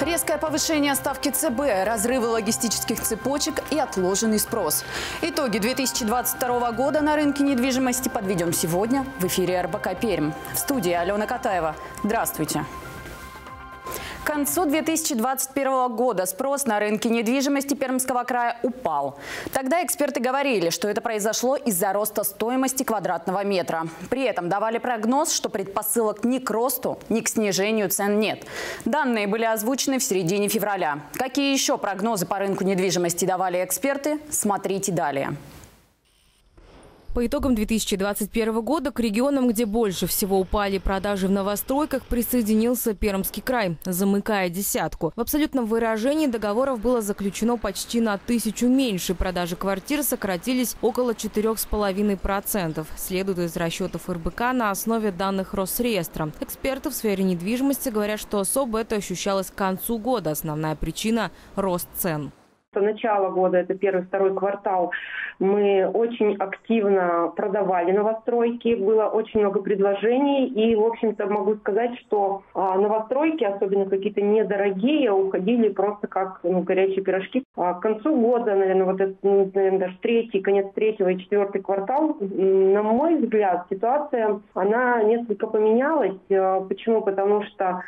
Резкое повышение ставки ЦБ, разрывы логистических цепочек и отложенный спрос. Итоги 2022 года на рынке недвижимости подведем сегодня в эфире РБК Пермь. В студии Алена Катаева. Здравствуйте. К концу 2021 года спрос на рынке недвижимости Пермского края упал. Тогда эксперты говорили, что это произошло из-за роста стоимости квадратного метра. При этом давали прогноз, что предпосылок ни к росту, ни к снижению цен нет. Данные были озвучены в середине февраля. Какие еще прогнозы по рынку недвижимости давали эксперты, смотрите далее. По итогам 2021 года к регионам, где больше всего упали продажи в новостройках, присоединился Пермский край, замыкая десятку. В абсолютном выражении договоров было заключено почти на 1000 меньше. Продажи квартир сократились около 4,5%. Следует из расчетов РБК на основе данных Росреестра. Эксперты в сфере недвижимости говорят, что особо это ощущалось к концу года. Основная причина – рост цен. Начало года, это первый-второй квартал, мы очень активно продавали новостройки, было очень много предложений. И, в общем-то, могу сказать, что новостройки, особенно какие-то недорогие, уходили просто как горячие пирожки. К концу года, наверное, даже конец третьего и четвертый квартал, на мой взгляд, ситуация, она несколько поменялась. Почему? Потому что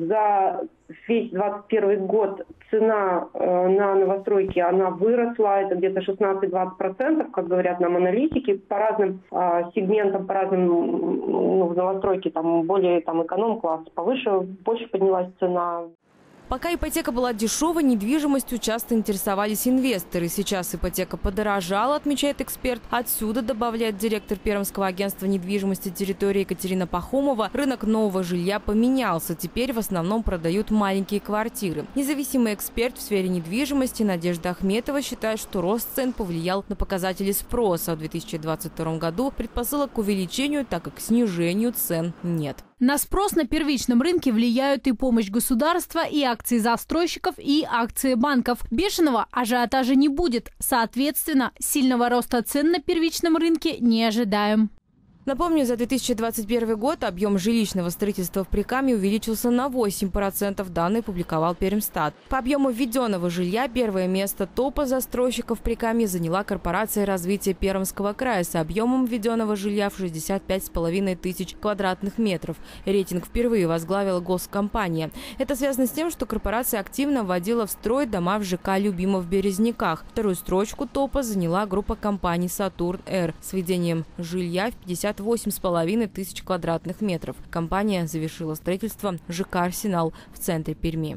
за весь 2021 год цена на новостройки, она выросла, это где-то 16-20%, как говорят нам аналитики, по разным сегментам, по разным новостройки, более эконом-класс, повыше, больше поднялась цена. Пока ипотека была дешевой, недвижимостью часто интересовались инвесторы. Сейчас ипотека подорожала, отмечает эксперт. Отсюда, добавляет директор Пермского агентства недвижимости территории Екатерина Пахомова, рынок нового жилья поменялся. Теперь в основном продают маленькие квартиры. Независимый эксперт в сфере недвижимости Надежда Ахметова считает, что рост цен повлиял на показатели спроса. В 2022 году предпосылок к увеличению, так как к снижению цен нет. На спрос на первичном рынке влияют и помощь государства, и акции застройщиков, и акции банков. Бешеного ажиотажа не будет. Соответственно, сильного роста цен на первичном рынке не ожидаем. Напомню, за 2021 год объем жилищного строительства в Прикамье увеличился на 8%. Данные публиковал Пермстат. По объему введенного жилья первое место топа застройщиков в Прикамье заняла корпорация развития Пермского края с объемом введенного жилья в 65,5 тысяч квадратных метров. Рейтинг впервые возглавила госкомпания. Это связано с тем, что корпорация активно вводила в строй дома в ЖК «Любимов» в Березниках. Вторую строчку топа заняла группа компаний «Сатурн-Р» с введением жилья в 58,5 тысяч квадратных метров. Компания завершила строительство ЖК «Арсенал» в центре Перми.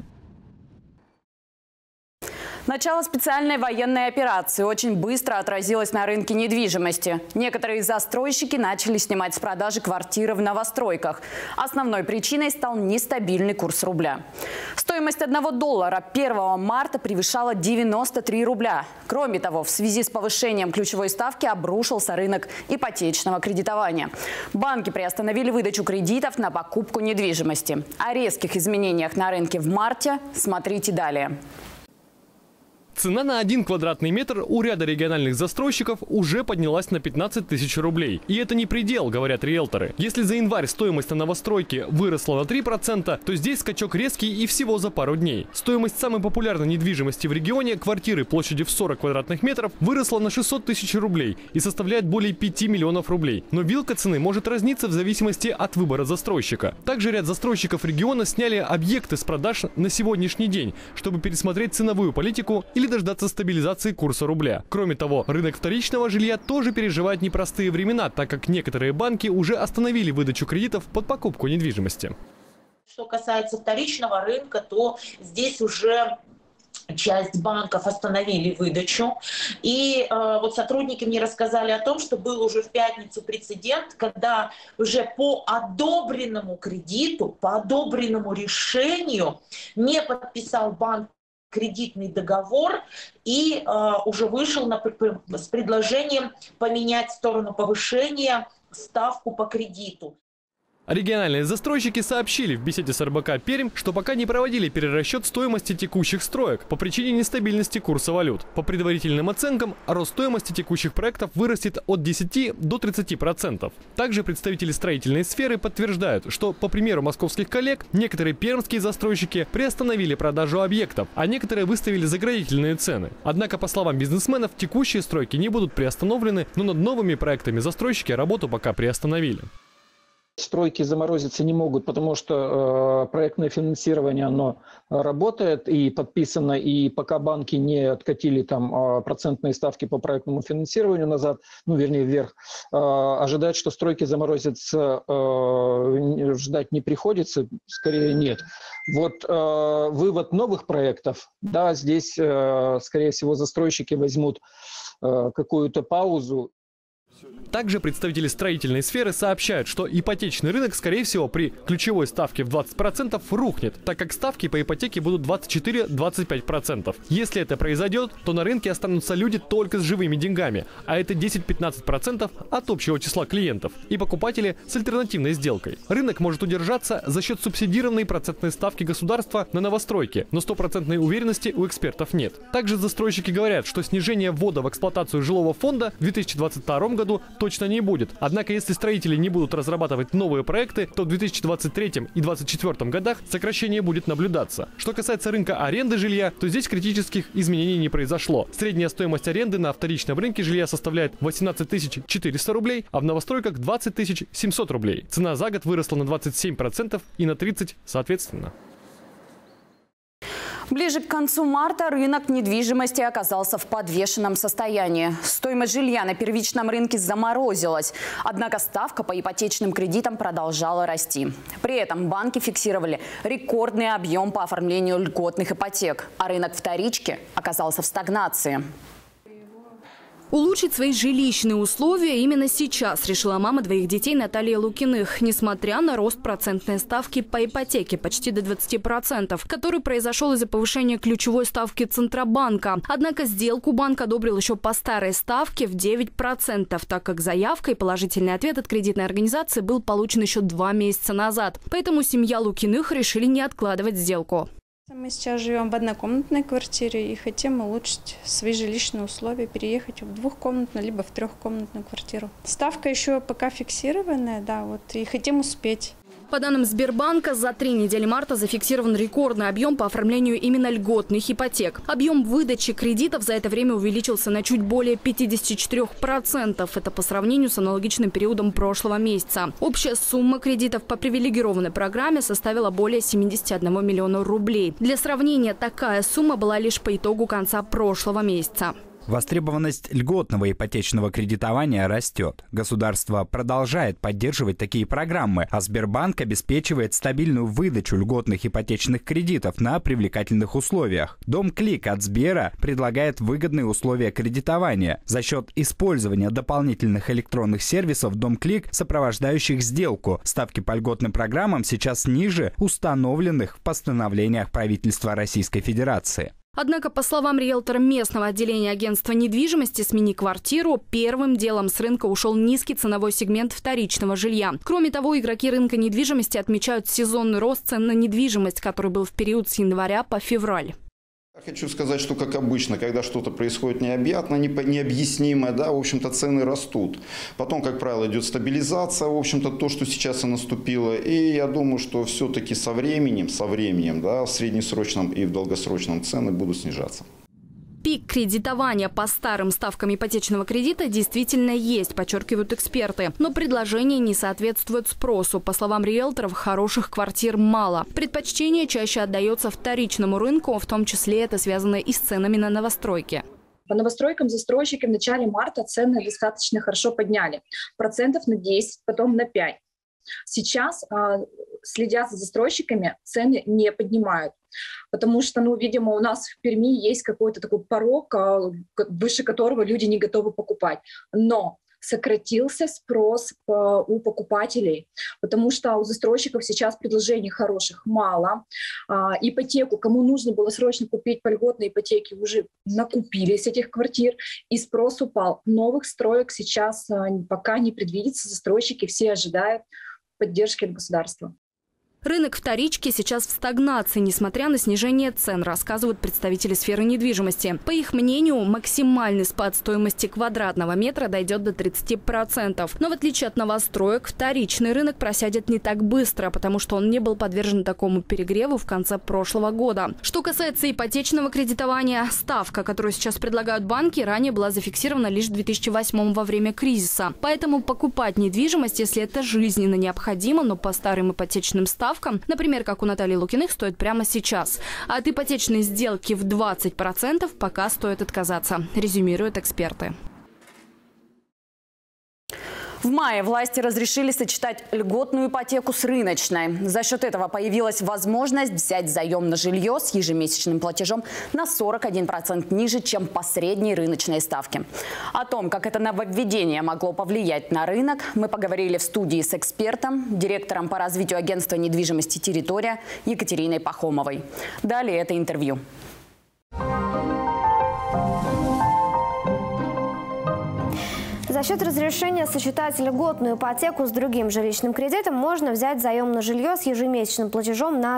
Начало специальной военной операции очень быстро отразилось на рынке недвижимости. Некоторые застройщики начали снимать с продажи квартиры в новостройках. Основной причиной стал нестабильный курс рубля. Стоимость $1 1 марта превышала 93 рубля. Кроме того, в связи с повышением ключевой ставки обрушился рынок ипотечного кредитования. Банки приостановили выдачу кредитов на покупку недвижимости. О резких изменениях на рынке в марте смотрите далее. Цена на 1 квадратный метр у ряда региональных застройщиков уже поднялась на 15 тысяч рублей. И это не предел, говорят риэлторы. Если за январь стоимость на новостройке выросла на 3%, то здесь скачок резкий и всего за пару дней. Стоимость самой популярной недвижимости в регионе, квартиры площадью в 40 квадратных метров, выросла на 600 тысяч рублей и составляет более 5 миллионов рублей. Но вилка цены может разниться в зависимости от выбора застройщика. Также ряд застройщиков региона сняли объекты с продаж на сегодняшний день, чтобы пересмотреть ценовую политику или дождаться стабилизации курса рубля. Кроме того, рынок вторичного жилья тоже переживает непростые времена, так как некоторые банки уже остановили выдачу кредитов под покупку недвижимости. Что касается вторичного рынка, то здесь уже часть банков остановили выдачу. И вот сотрудники мне рассказали о том, что был уже в пятницу прецедент, когда уже по одобренному кредиту, по одобренному решению не подписал банк кредитный договор и уже вышел с предложением поменять в сторону повышения ставку по кредиту. Региональные застройщики сообщили в беседе с РБК Пермь, что пока не проводили перерасчет стоимости текущих строек по причине нестабильности курса валют. По предварительным оценкам, рост стоимости текущих проектов вырастет от 10 до 30%. Также представители строительной сферы подтверждают, что, по примеру московских коллег, некоторые пермские застройщики приостановили продажу объектов, а некоторые выставили заградительные цены. Однако, по словам бизнесменов, текущие стройки не будут приостановлены, но над новыми проектами застройщики работу пока приостановили. Стройки заморозиться не могут, потому что проектное финансирование, оно работает и подписано, и пока банки не откатили там процентные ставки по проектному финансированию назад, вверх, ожидать, что стройки заморозятся, ждать не приходится, скорее нет. Вывод новых проектов, да, здесь, скорее всего, застройщики возьмут какую-то паузу. Также представители строительной сферы сообщают, что ипотечный рынок, скорее всего, при ключевой ставке в 20% рухнет, так как ставки по ипотеке будут 24-25%. Если это произойдет, то на рынке останутся люди только с живыми деньгами, а это 10-15% от общего числа клиентов и покупатели с альтернативной сделкой. Рынок может удержаться за счет субсидированной процентной ставки государства на новостройки, но стопроцентной уверенности у экспертов нет. Также застройщики говорят, что снижение ввода в эксплуатацию жилого фонда в 2022 году точно не будет. Однако, если строители не будут разрабатывать новые проекты, то в 2023 и 2024 годах сокращение будет наблюдаться. Что касается рынка аренды жилья, то здесь критических изменений не произошло. Средняя стоимость аренды на вторичном рынке жилья составляет 18 400 рублей, а в новостройках 20 700 рублей. Цена за год выросла на 27% и на 30% соответственно. Ближе к концу марта рынок недвижимости оказался в подвешенном состоянии. Стоимость жилья на первичном рынке заморозилась. Однако ставка по ипотечным кредитам продолжала расти. При этом банки фиксировали рекордный объем по оформлению льготных ипотек, а рынок вторички оказался в стагнации. Улучшить свои жилищные условия именно сейчас решила мама двоих детей Наталья Лукиных, несмотря на рост процентной ставки по ипотеке почти до 20%, который произошел из-за повышения ключевой ставки Центробанка. Однако сделку банк одобрил еще по старой ставке в 9%, так как заявка и положительный ответ от кредитной организации был получен еще 2 месяца назад. Поэтому семья Лукиных решили не откладывать сделку. Мы сейчас живем в однокомнатной квартире и хотим улучшить свои жилищные условия, переехать в двухкомнатную либо в трехкомнатную квартиру. Ставка еще пока фиксированная, да, и хотим успеть. По данным Сбербанка, за 3 недели марта зафиксирован рекордный объем по оформлению именно льготных ипотек. Объем выдачи кредитов за это время увеличился на чуть более 54%. Это по сравнению с аналогичным периодом прошлого месяца. Общая сумма кредитов по привилегированной программе составила более 71 миллиона рублей. Для сравнения, такая сумма была лишь по итогу конца прошлого месяца. Востребованность льготного ипотечного кредитования растет. Государство продолжает поддерживать такие программы, а Сбербанк обеспечивает стабильную выдачу льготных ипотечных кредитов на привлекательных условиях. Дом Клик от Сбера предлагает выгодные условия кредитования за счет использования дополнительных электронных сервисов Дом Клик, сопровождающих сделку. Ставки по льготным программам сейчас ниже установленных в постановлениях правительства Российской Федерации. Однако, по словам риэлтора местного отделения агентства недвижимости «Смени квартиру», первым делом с рынка ушел низкий ценовой сегмент вторичного жилья. Кроме того, игроки рынка недвижимости отмечают сезонный рост цен на недвижимость, который был в период с января по февраль. Хочу сказать, что, как обычно, когда что-то происходит необъятно, необъяснимое, да, в общем-то, цены растут. Потом, как правило, идет стабилизация, в общем-то, то, что сейчас и наступило. И я думаю, что все-таки со временем, да, в среднесрочном и в долгосрочном цены будут снижаться. Пик кредитования по старым ставкам ипотечного кредита действительно есть, подчеркивают эксперты. Но предложение не соответствует спросу. По словам риэлторов, хороших квартир мало. Предпочтение чаще отдается вторичному рынку, в том числе это связано и с ценами на новостройки. По новостройкам застройщики в начале марта цены достаточно хорошо подняли. Процентов на 10, потом на 5. Сейчас, следя за застройщиками, цены не поднимают. Потому что, видимо, у нас в Перми есть какой-то такой порог, выше которого люди не готовы покупать. Но сократился спрос у покупателей, потому что у застройщиков сейчас предложений хороших мало. Ипотеку, кому нужно было срочно купить по льготной ипотеке, уже накупили с этих квартир, и спрос упал. Новых строек сейчас пока не предвидится, застройщики все ожидают поддержки от государства. Рынок вторички сейчас в стагнации, несмотря на снижение цен, рассказывают представители сферы недвижимости. По их мнению, максимальный спад стоимости квадратного метра дойдет до 30%. Но в отличие от новостроек, вторичный рынок просядет не так быстро, потому что он не был подвержен такому перегреву в конце прошлого года. Что касается ипотечного кредитования, ставка, которую сейчас предлагают банки, ранее была зафиксирована лишь в 2008 во время кризиса. Поэтому покупать недвижимость, если это жизненно необходимо, но по старым ипотечным ставкам, например, как у Натальи Лукиных, стоит прямо сейчас. А от ипотечной сделки в 20% пока стоит отказаться, резюмируют эксперты. В мае власти разрешили сочетать льготную ипотеку с рыночной. За счет этого появилась возможность взять заем на жилье с ежемесячным платежом на 41% ниже, чем по средней рыночной ставке. О том, как это нововведение могло повлиять на рынок, мы поговорили в студии с экспертом, директором по развитию агентства недвижимости «Территория» Екатериной Пахомовой. Далее это интервью. За счет разрешения сочетать льготную ипотеку с другим жилищным кредитом можно взять заем на жилье с ежемесячным платежом на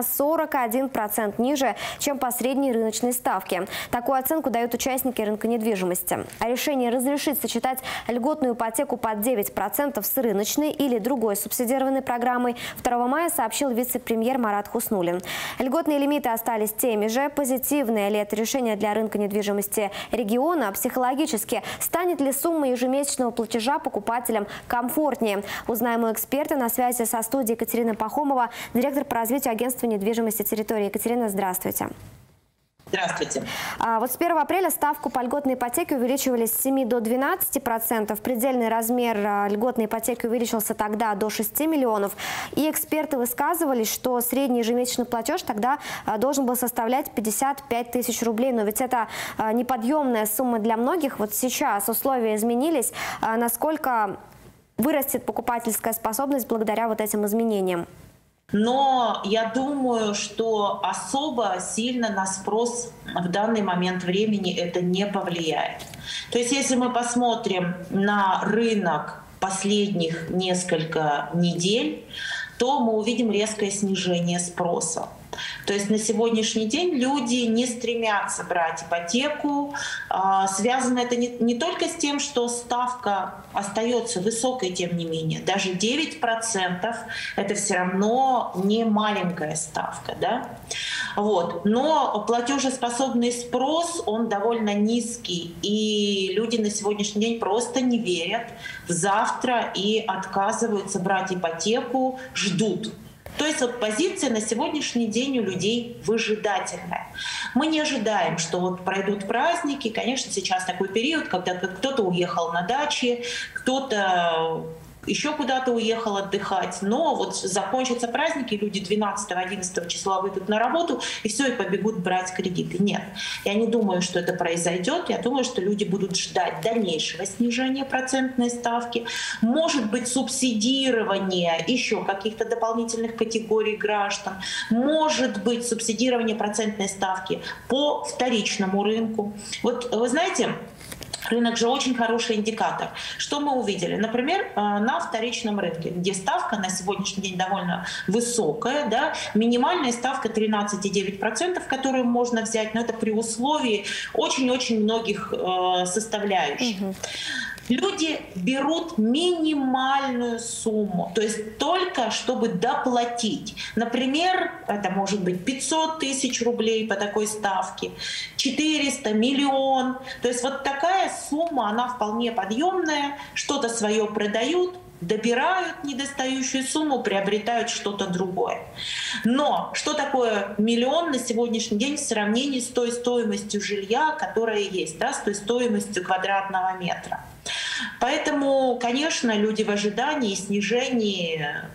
41% ниже, чем по средней рыночной ставке. Такую оценку дают участники рынка недвижимости. А решение разрешить сочетать льготную ипотеку под 9% с рыночной или другой субсидированной программой 2 мая сообщил вице-премьер Марат Хуснуллин. Льготные лимиты остались теми же. Позитивное ли это решение для рынка недвижимости региона? Психологически станет ли сумма ежемесячного платежа покупателям комфортнее? Узнаем у эксперта. На связи со студией Екатерина Пахомова, директор по развитию агентства недвижимости «Территория». Екатерина, здравствуйте. Здравствуйте. Вот с 1 апреля ставку по льготной ипотеке увеличивали с 7 до 12%. Предельный размер льготной ипотеки увеличился тогда до 6 миллионов. И эксперты высказывались, что средний ежемесячный платеж тогда должен был составлять 55 тысяч рублей. Но ведь это неподъемная сумма для многих. Вот сейчас условия изменились. Насколько вырастет покупательская способность благодаря вот этим изменениям? Но я думаю, что особо сильно на спрос в данный момент времени это не повлияет. То есть если мы посмотрим на рынок последних несколько недель, то мы увидим резкое снижение спроса. То есть на сегодняшний день люди не стремятся брать ипотеку. Связано это не только с тем, что ставка остается высокой, тем не менее. Даже 9% это все равно не маленькая ставка. Да? Вот. Но платежеспособный спрос, он довольно низкий. И люди на сегодняшний день просто не верят в завтра и отказываются брать ипотеку, ждут. То есть вот позиция на сегодняшний день у людей выжидательная. Мы не ожидаем, что вот пройдут праздники. Конечно, сейчас такой период, когда кто-то уехал на дачи, кто-то еще куда-то уехал отдыхать. Но вот закончатся праздники, люди 12-11 числа выйдут на работу, и все, и побегут брать кредиты. Нет, я не думаю, что это произойдет. Я думаю, что люди будут ждать дальнейшего снижения процентной ставки. Может быть, субсидирование еще каких-то дополнительных категорий граждан. Может быть, субсидирование процентной ставки по вторичному рынку. Вот вы знаете, рынок же очень хороший индикатор. Что мы увидели? Например, на вторичном рынке, где ставка на сегодняшний день довольно высокая, да, минимальная ставка 13,9%, которую можно взять, но это при условии очень-очень многих составляющих. Люди берут минимальную сумму, то есть только чтобы доплатить. Например, это может быть 500 тысяч рублей по такой ставке, 400, миллион. То есть вот такая сумма, она вполне подъемная, что-то свое продают, добирают недостающую сумму, приобретают что-то другое. Но что такое миллион на сегодняшний день в сравнении с той стоимостью жилья, которая есть, да, с той стоимостью квадратного метра? Поэтому, конечно, люди в ожидании снижения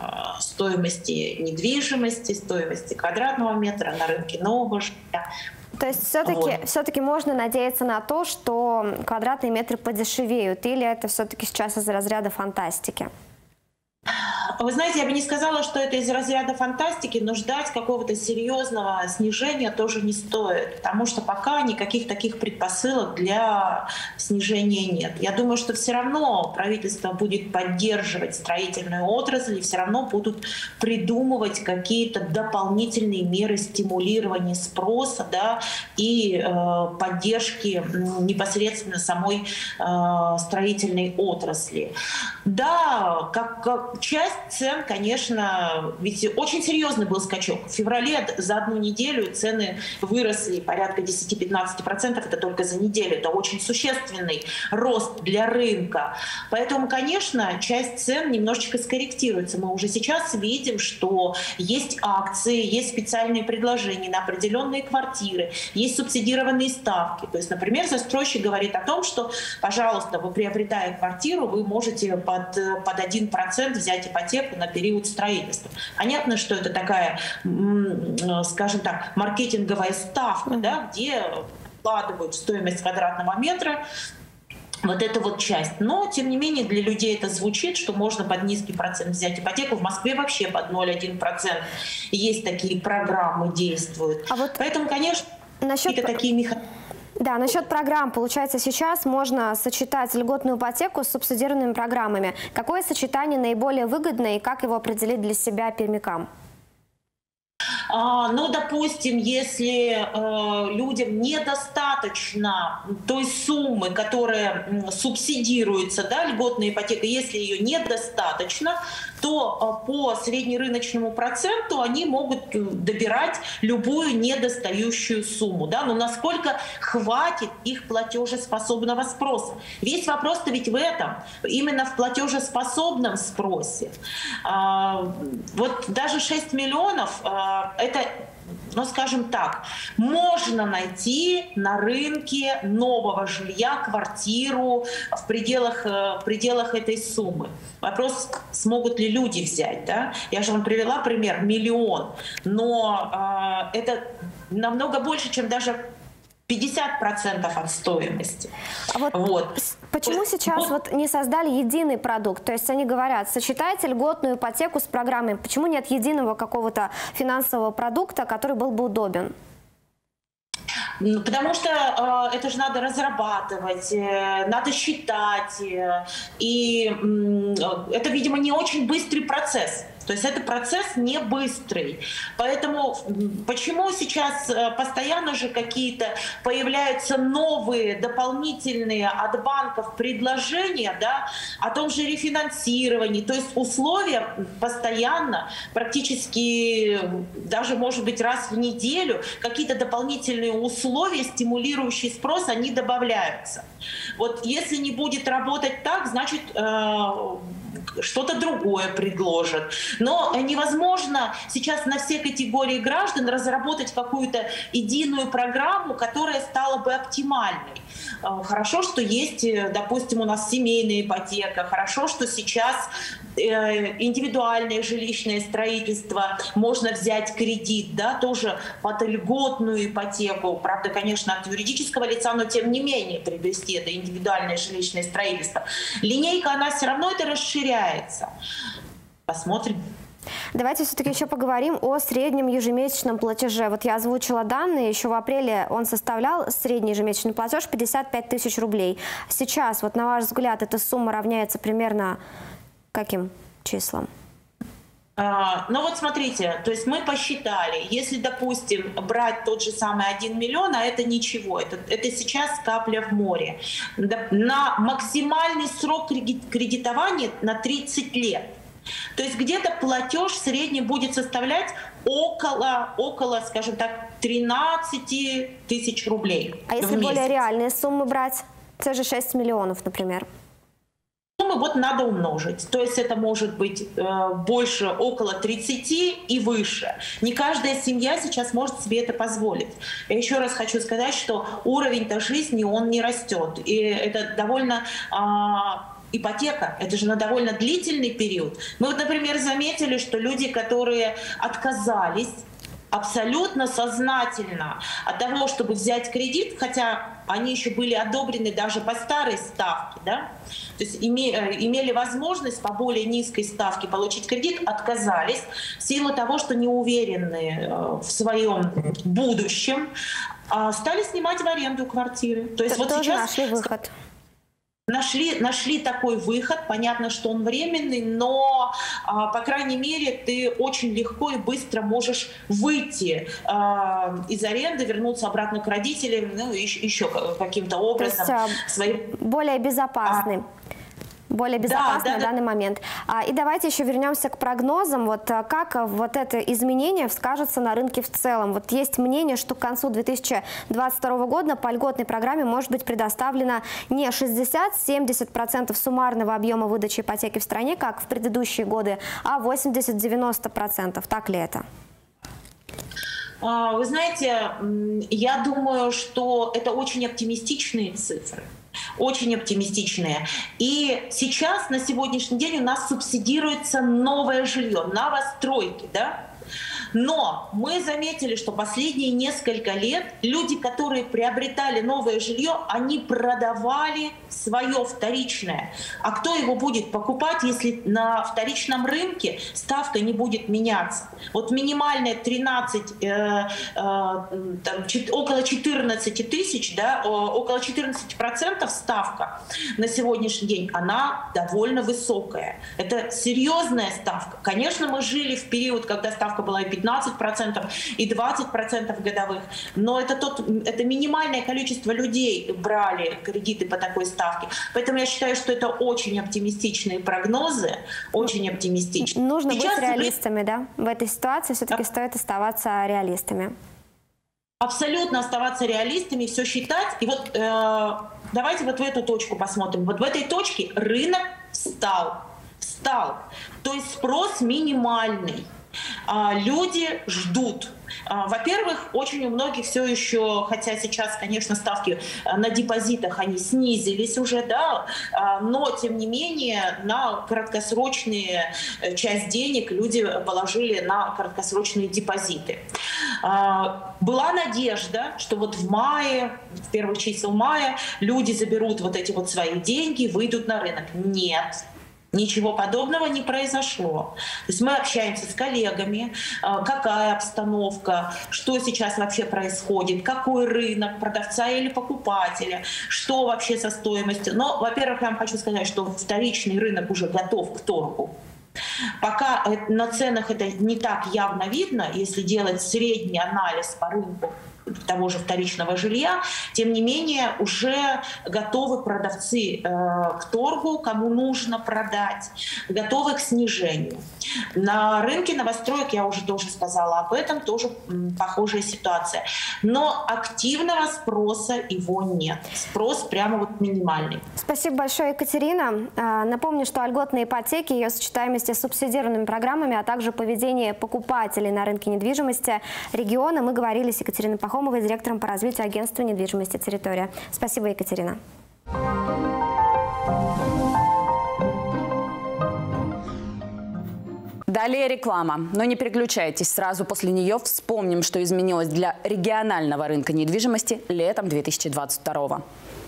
стоимости недвижимости, стоимости квадратного метра на рынке нового жилья. То есть все-таки можно надеяться на то, что квадратные метры подешевеют, или это все-таки сейчас из разряда фантастики? Вы знаете, я бы не сказала, что это из разряда фантастики, но ждать какого-то серьезного снижения тоже не стоит, потому что пока никаких таких предпосылок для снижения нет. Я думаю, что все равно правительство будет поддерживать строительную отрасль, и все равно будут придумывать какие-то дополнительные меры стимулирования спроса, да, и поддержки непосредственно самой строительной отрасли. Да, как часть цен, конечно, ведь очень серьезный был скачок. В феврале за одну неделю цены выросли порядка 10-15%, это только за неделю. Это очень существенный рост для рынка. Поэтому, конечно, часть цен немножечко скорректируется. Мы уже сейчас видим, что есть акции, есть специальные предложения на определенные квартиры, есть субсидированные ставки. То есть, например, застройщик говорит о том, что, пожалуйста, вы, приобретая квартиру, вы можете под 1% взять ипотеку на период строительства. Понятно, что это такая, скажем так, маркетинговая ставка, да, где вкладывают в стоимость квадратного метра вот эту вот часть. Но, тем не менее, для людей это звучит, что можно под низкий процент взять ипотеку. В Москве вообще под 0,1%. Есть такие программы, действуют. Поэтому, конечно, какие-то такие механизмы. Да, насчет программ. Получается, сейчас можно сочетать льготную ипотеку с субсидированными программами. Какое сочетание наиболее выгодное и как его определить для себя пермякам? Ну, допустим, если людям недостаточно той суммы, которая субсидируется, да, льготная ипотека, если ее недостаточно, то по среднерыночному проценту они могут добирать любую недостающую сумму. Да? Но насколько хватит их платежеспособного спроса? Весь вопрос-то ведь в этом, именно в платежеспособном спросе. Вот даже 6 миллионов это, ну, скажем так, можно найти на рынке нового жилья квартиру в пределах этой суммы. Вопрос, смогут ли люди взять. Да? Я же вам привела пример, 1 миллион. Но это намного больше, чем даже 50% от стоимости. Почему сейчас не создали единый продукт? То есть они говорят, сочетайте льготную ипотеку с программой. Почему нет единого какого-то финансового продукта, который был бы удобен? Потому что это же надо разрабатывать, надо считать. И это, видимо, не очень быстрый процесс. То есть это процесс не быстрый. Поэтому почему сейчас постоянно же какие-то появляются новые дополнительные от банков предложения, да, о том же рефинансировании. То есть условия постоянно, практически даже, может быть, раз в неделю, какие-то дополнительные условия, стимулирующие спрос, они добавляются. Вот если не будет работать так, значит, что-то другое предложат. Но невозможно сейчас на все категории граждан разработать какую-то единую программу, которая стала бы оптимальной. Хорошо, что есть, допустим, у нас семейная ипотека, хорошо, что сейчас индивидуальное жилищное строительство, можно взять кредит, да, тоже под льготную ипотеку, правда, конечно, от юридического лица, но тем не менее приобрести это индивидуальное жилищное строительство. Линейка, она все равно это расширяется. Посмотрим. Давайте все-таки еще поговорим о среднем ежемесячном платеже. Вот я озвучила данные, еще в апреле он составлял средний ежемесячный платеж 55 тысяч рублей. Сейчас, вот на ваш взгляд, эта сумма равняется примерно каким числам? Ну вот смотрите, то есть мы посчитали, если, допустим, брать тот же самый 1 миллион, а это ничего, это сейчас капля в море, на максимальный срок кредитования на 30 лет. То есть где-то платеж в среднем будет составлять около, скажем так, 13 тысяч рублей. А если более реальные суммы брать, те же 6 миллионов, например? Вот надо умножить. То есть это может быть больше, около 30 и выше. Не каждая семья сейчас может себе это позволить. Я еще раз хочу сказать, что уровень-то жизни, он не растет. И это довольно... Ипотека, это же на довольно длительный период. Мы вот, например, заметили, что люди, которые отказались абсолютно сознательно от того, чтобы взять кредит, хотя они еще были одобрены даже по старой ставке, да? То есть имели возможность по более низкой ставке получить кредит, отказались в силу того, что не уверены в своем будущем, стали снимать в аренду квартиры. То есть вот сейчас нашли выход. Нашли такой выход, понятно, что он временный, но, по крайней мере, ты очень легко и быстро можешь выйти из аренды, вернуться обратно к родителям, ну, еще каким-то образом. То есть, более безопасный. Более безопасно на данный момент. И давайте еще вернемся к прогнозам. Вот как вот это изменение скажется на рынке в целом? Вот есть мнение, что к концу 2022 года по льготной программе может быть предоставлено не 60-70% суммарного объема выдачи ипотеки в стране, как в предыдущие годы, а 80-90%. Так ли это? Вы знаете, я думаю, что это очень оптимистичные цифры. Очень оптимистичные. И сейчас, на сегодняшний день, у нас субсидируется новое жилье, новостройки, да? Но мы заметили, что последние несколько лет люди, которые приобретали новое жилье, они продавали свое вторичное. А кто его будет покупать, если на вторичном рынке ставка не будет меняться? Вот минимальная 13, около 14 тысяч, да, около 14% ставка на сегодняшний день, она довольно высокая. Это серьезная ставка. Конечно, мы жили в период, когда ставка была и 15%, и 20% годовых, но это минимальное количество людей брали кредиты по такой ставке. Поэтому я считаю, что это очень оптимистичные прогнозы, очень оптимистичные. Нужно быть реалистами, да? В этой ситуации все-таки стоит оставаться реалистами. Абсолютно оставаться реалистами, все считать. И вот давайте вот в эту точку посмотрим. Вот в этой точке рынок встал. То есть спрос минимальный. Люди ждут. Во-первых, очень у многих все еще, хотя сейчас, конечно, ставки на депозитах, они снизились уже, да, но, тем не менее, на краткосрочные часть денег люди положили на краткосрочные депозиты. Была надежда, что вот в мае, в первых числах мая, люди заберут вот эти вот свои деньги, выйдут на рынок. Нет. Ничего подобного не произошло. То есть мы общаемся с коллегами, какая обстановка, что сейчас вообще происходит, какой рынок, продавца или покупателя, что вообще со стоимостью. Но, во-первых, я вам хочу сказать, что вторичный рынок уже готов к торгу. Пока на ценах это не так явно видно, если делать средний анализ по рынку того же вторичного жилья, тем не менее уже готовы продавцы к торгу, кому нужно продать, готовы к снижению. На рынке новостроек, я уже тоже сказала об этом, тоже похожая ситуация. Но активного спроса его нет. Спрос прямо вот минимальный. Спасибо большое, Екатерина. Напомню, что о льготной ипотеке, ее сочетаемости с субсидированными программами, а также поведении покупателей на рынке недвижимости региона мы говорили с Екатериной Пахомовой, директором по развитию агентства недвижимости «Территория». Спасибо, Екатерина. Далее реклама. Но не переключайтесь. Сразу после нее вспомним, что изменилось для регионального рынка недвижимости летом 2022.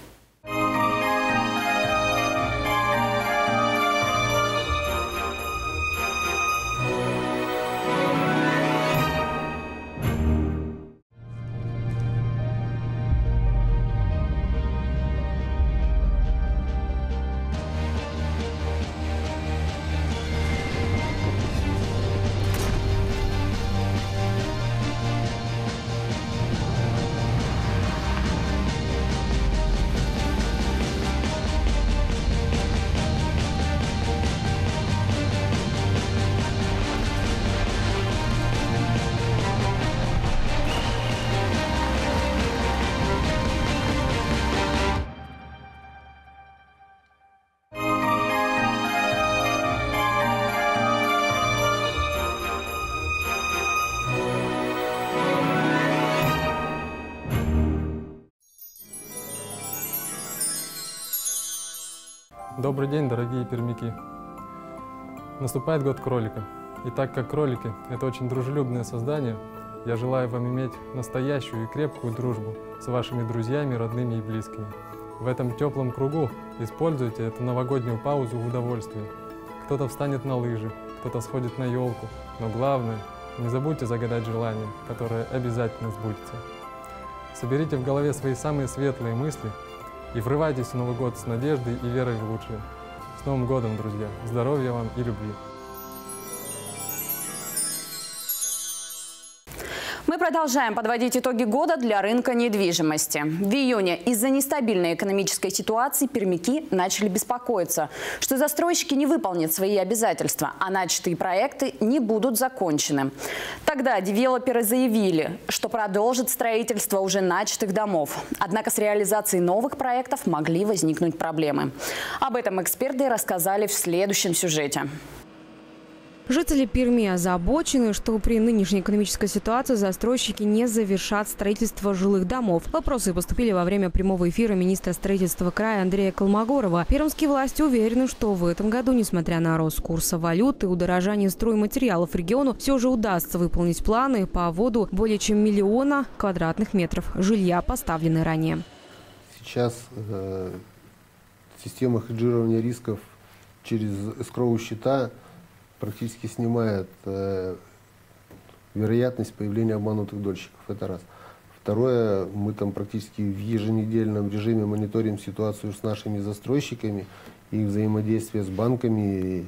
Добрый день, дорогие пермяки! Наступает год кролика. И так как кролики – это очень дружелюбное создание, я желаю вам иметь настоящую и крепкую дружбу с вашими друзьями, родными и близкими. В этом теплом кругу используйте эту новогоднюю паузу в удовольствие. Кто-то встанет на лыжи, кто-то сходит на елку, но главное, не забудьте загадать желание, которое обязательно сбудется. Соберите в голове свои самые светлые мысли и врывайтесь в Новый год с надеждой и верой в лучшее. С Новым годом, друзья! Здоровья вам и любви! Мы продолжаем подводить итоги года для рынка недвижимости. В июне из-за нестабильной экономической ситуации пермяки начали беспокоиться, что застройщики не выполнят свои обязательства, а начатые проекты не будут закончены. Тогда девелоперы заявили, что продолжат строительство уже начатых домов. Однако с реализацией новых проектов могли возникнуть проблемы. Об этом эксперты рассказали в следующем сюжете. Жители Перми озабочены, что при нынешней экономической ситуации застройщики не завершат строительство жилых домов. Вопросы поступили во время прямого эфира министра строительства края Андрея Колмогорова. Пермские власти уверены, что в этом году, несмотря на рост курса валюты и удорожание стройматериалов региону, все же удастся выполнить планы по вводу более чем 1 миллиона квадратных метров жилья, поставленные ранее. Сейчас система хеджирования рисков через эскроу счета практически снимает вероятность появления обманутых дольщиков. Это раз. Второе, мы там практически в еженедельном режиме мониторим ситуацию с нашими застройщиками, их взаимодействие с банками.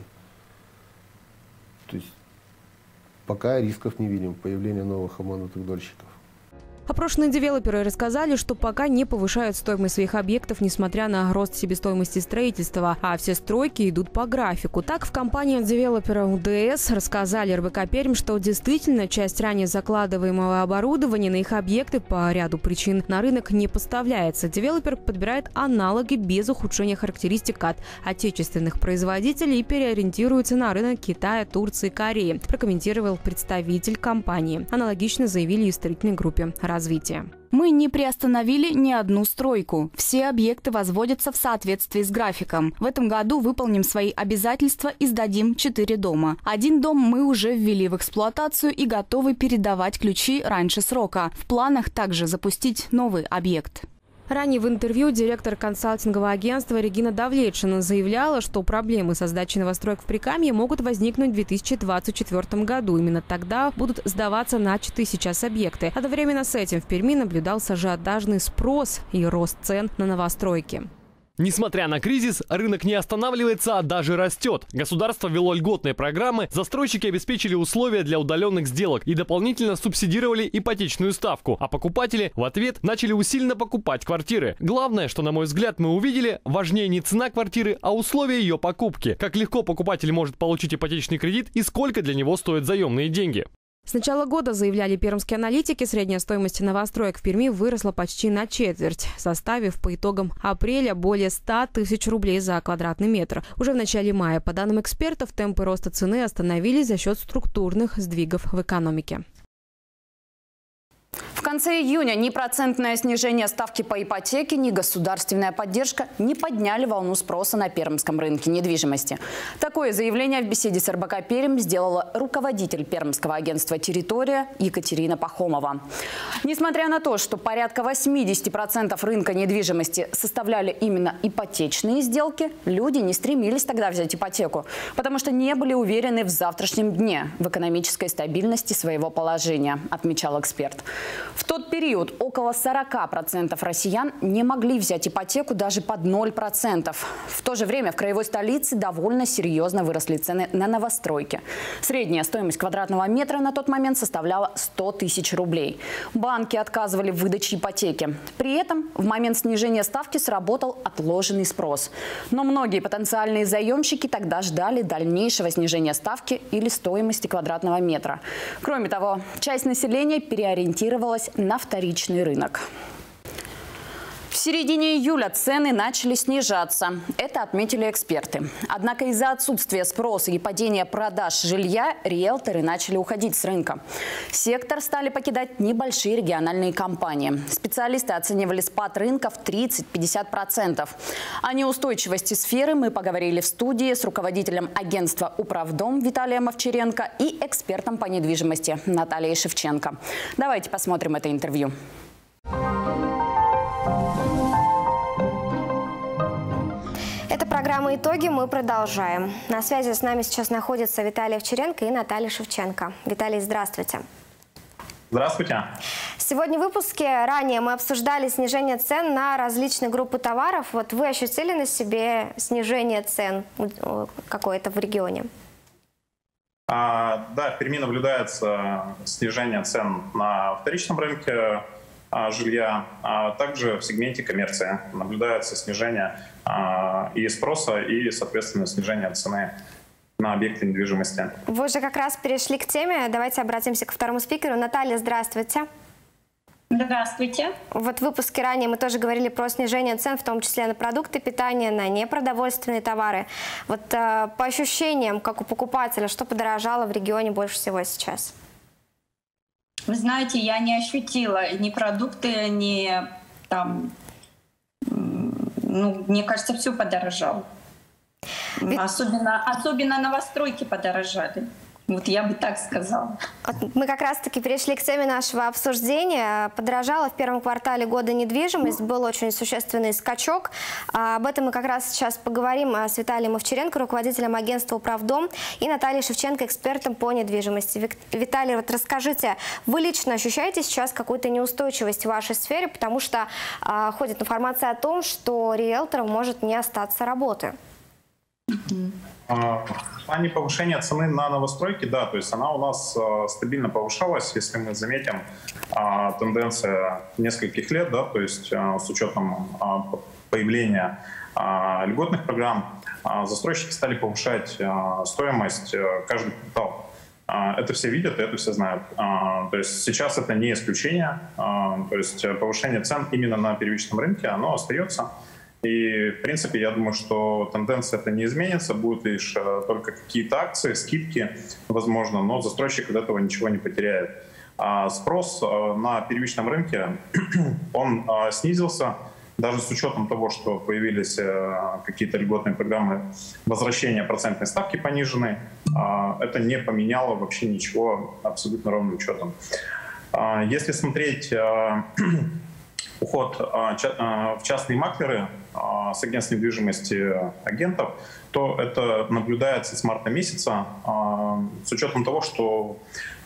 То есть пока рисков не видим появления новых обманутых дольщиков. Опрошенные девелоперы рассказали, что пока не повышают стоимость своих объектов, несмотря на рост себестоимости строительства, а все стройки идут по графику. Так, в компании девелопера УДС рассказали РБК Пермь, что действительно часть ранее закладываемого оборудования на их объекты по ряду причин на рынок не поставляется. Девелопер подбирает аналоги без ухудшения характеристик от отечественных производителей и переориентируется на рынок Китая, Турции, Кореи, прокомментировал представитель компании. Аналогично заявили и в строительной группе развития. Мы не приостановили ни одну стройку. Все объекты возводятся в соответствии с графиком. В этом году выполним свои обязательства и сдадим 4 дома. 1 дом мы уже ввели в эксплуатацию и готовы передавать ключи раньше срока. В планах также запустить новый объект. Ранее в интервью директор консалтингового агентства Регина Давлетшина заявляла, что проблемы со сдачей новостроек в Прикамье могут возникнуть в 2024 году. Именно тогда будут сдаваться начатые сейчас объекты. Одновременно с этим в Перми наблюдался ажиотажный спрос и рост цен на новостройки. Несмотря на кризис, рынок не останавливается, а даже растет. Государство ввело льготные программы, застройщики обеспечили условия для удаленных сделок и дополнительно субсидировали ипотечную ставку. А покупатели в ответ начали усиленно покупать квартиры. Главное, что, на мой взгляд, мы увидели, важнее не цена квартиры, а условия ее покупки. Как легко покупатель может получить ипотечный кредит и сколько для него стоят заемные деньги. С начала года, заявляли пермские аналитики, средняя стоимость новостроек в Перми выросла почти на четверть, составив по итогам апреля более 100 тысяч рублей за квадратный метр. Уже в начале мая, по данным экспертов, темпы роста цены остановились за счет структурных сдвигов в экономике. В конце июня ни процентное снижение ставки по ипотеке, ни государственная поддержка не подняли волну спроса на пермском рынке недвижимости. Такое заявление в беседе с РБК Пермь сделала руководитель пермского агентства «Территория» Екатерина Пахомова. Несмотря на то, что порядка 80% рынка недвижимости составляли именно ипотечные сделки, люди не стремились тогда взять ипотеку, потому что не были уверены в завтрашнем дне, в экономической стабильности своего положения, отмечал эксперт. В тот период около 40% россиян не могли взять ипотеку даже под 0%. В то же время в краевой столице довольно серьезно выросли цены на новостройки. Средняя стоимость квадратного метра на тот момент составляла 100 тысяч рублей. Банки отказывали в выдаче ипотеки. При этом в момент снижения ставки сработал отложенный спрос. Но многие потенциальные заемщики тогда ждали дальнейшего снижения ставки или стоимости квадратного метра. Кроме того, часть населения переориентировалась на вторичный рынок. В середине июля цены начали снижаться. Это отметили эксперты. Однако из-за отсутствия спроса и падения продаж жилья риэлторы начали уходить с рынка. Сектор стали покидать небольшие региональные компании. Специалисты оценивали спад рынка в 30–50%. О неустойчивости сферы мы поговорили в студии с руководителем агентства «Управдом» Виталием Овчаренко и экспертом по недвижимости Натальей Шевченко. Давайте посмотрим это интервью. Это программа «Итоги». Мы продолжаем. На связи с нами сейчас находятся Виталий Овчаренко и Наталья Шевченко. Виталий, здравствуйте. Здравствуйте. Сегодня в выпуске ранее мы обсуждали снижение цен на различные группы товаров. Вот вы ощутили на себе снижение цен какое-то в регионе? Да, в Перми наблюдается снижение цен на вторичном рынке жилья, а также в сегменте коммерции наблюдается снижение и спроса, и, соответственно, снижение цены на объекты недвижимости. Вы уже как раз перешли к теме. Давайте обратимся к второму спикеру. Наталья, здравствуйте. Здравствуйте. Вот в выпуске ранее мы тоже говорили про снижение цен, в том числе на продукты питания, на непродовольственные товары. Вот по ощущениям, как у покупателя, что подорожало в регионе больше всего сейчас? Вы знаете, я не ощутила ни продукты, ни там, мне кажется, все подорожало. Особенно новостройки подорожали. Вот я бы так сказала. Мы как раз-таки перешли к теме нашего обсуждения. Подорожала в первом квартале года недвижимость, был очень существенный скачок. Об этом мы как раз сейчас поговорим с Виталием Овчаренко, руководителем агентства «Управдом», и Натальей Шевченко, экспертом по недвижимости. Виталий, вот расскажите, вы лично ощущаете сейчас какую-то неустойчивость в вашей сфере, потому что ходит информация о том, что риэлторам может не остаться работы? В плане повышения цены на новостройки, да, то есть она у нас стабильно повышалась, если мы заметим тенденция нескольких лет, да, то есть с учетом появления льготных программ, застройщики стали повышать стоимость каждый квартал. Это все видят, это все знают. То есть сейчас это не исключение, то есть повышение цен именно на первичном рынке, оно остается. И, в принципе, я думаю, что тенденция это не изменится, будут лишь только какие-то акции, скидки, возможно, но застройщик от этого ничего не потеряет. А спрос на первичном рынке, он снизился, даже с учетом того, что появились какие-то льготные программы возвращения процентной ставки пониженной, это не поменяло вообще ничего абсолютно ровным счетом. Если смотреть уход в частные маклеры с агентств недвижимости агентов, то это наблюдается с марта месяца, с учетом того, что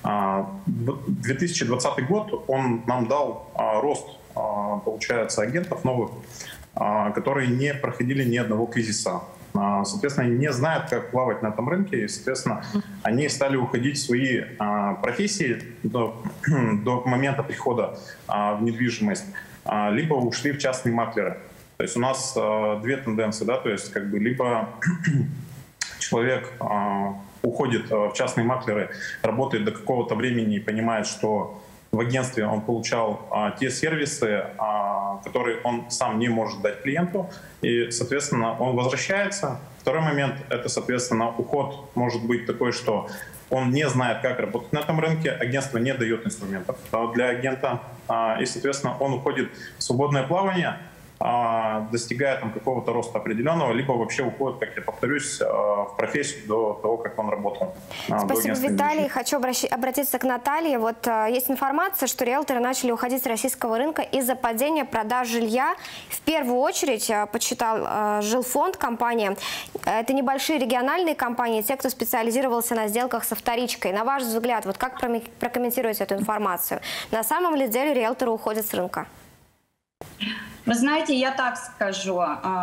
2020 год он нам дал рост, получается, агентов новых, которые не проходили ни одного кризиса. Соответственно, они не знают, как плавать на этом рынке, и, соответственно, они стали уходить в свои профессии до момента прихода в недвижимость, либо ушли в частные маклеры. То есть у нас две тенденции, да, то есть как бы либо человек уходит в частные маклеры, работает до какого-то времени и понимает, что в агентстве он получал те сервисы, которые он сам не может дать клиенту, и, соответственно, он возвращается. Второй момент — это, соответственно, уход может быть такой, что он не знает, как работать на этом рынке, агентство не дает инструментов для агента, и, соответственно, он уходит в свободное плавание, достигая там какого-то роста определенного, либо вообще уходит, как я повторюсь, в профессию до того, как он работал. Спасибо, Виталий. Хочу обратиться к Наталье. Вот есть информация, что риэлторы начали уходить с российского рынка из-за падения продаж жилья. В первую очередь, подсчитал Жилфонд, компания. Это небольшие региональные компании, те, кто специализировался на сделках со вторичкой. На ваш взгляд, вот как прокомментируете эту информацию? На самом ли деле риэлторы уходят с рынка? Вы знаете, я так скажу,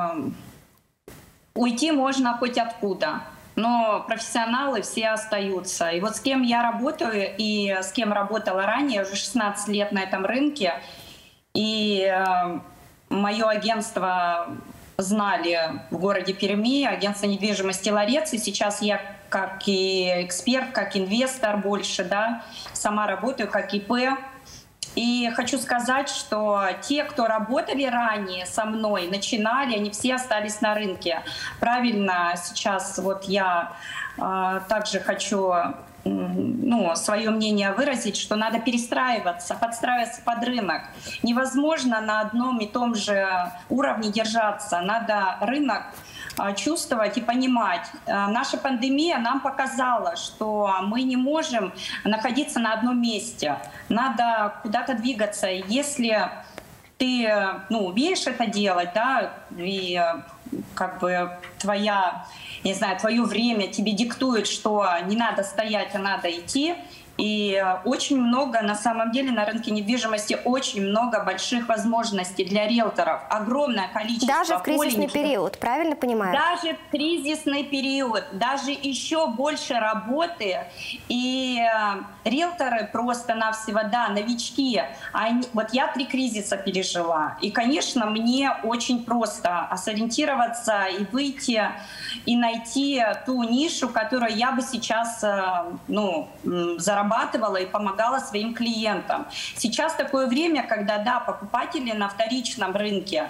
уйти можно хоть откуда, но профессионалы все остаются. И вот с кем я работаю и с кем работала ранее, уже 16 лет на этом рынке, и мое агентство знали в городе Перми, агентство недвижимости «Ларец», и сейчас я как и эксперт, как инвестор больше, да, сама работаю как ИП. И хочу сказать, что те, кто работали ранее со мной, начинали, они все остались на рынке. Правильно, сейчас вот я также хочу свое мнение выразить, что надо перестраиваться, подстраиваться под рынок. Невозможно на одном и том же уровне держаться. Надо рынок чувствовать и понимать. Наша пандемия нам показала, что мы не можем находиться на одном месте. Надо куда-то двигаться. Если ты умеешь это делать, да, и как бы твое время тебе диктует, что не надо стоять, а надо идти. И очень много, на самом деле, на рынке недвижимости очень много больших возможностей для риэлторов. Огромное количество. Даже в кризисный период, правильно понимаю? Даже в кризисный период, даже еще больше работы. И риэлторы просто-навсего, новички. Вот я 3 кризиса пережила. И, конечно, мне очень просто сориентироваться и выйти, и найти ту нишу, которую я бы сейчас зарабатывала и помогала своим клиентам. Сейчас такое время, когда, покупатели на вторичном рынке,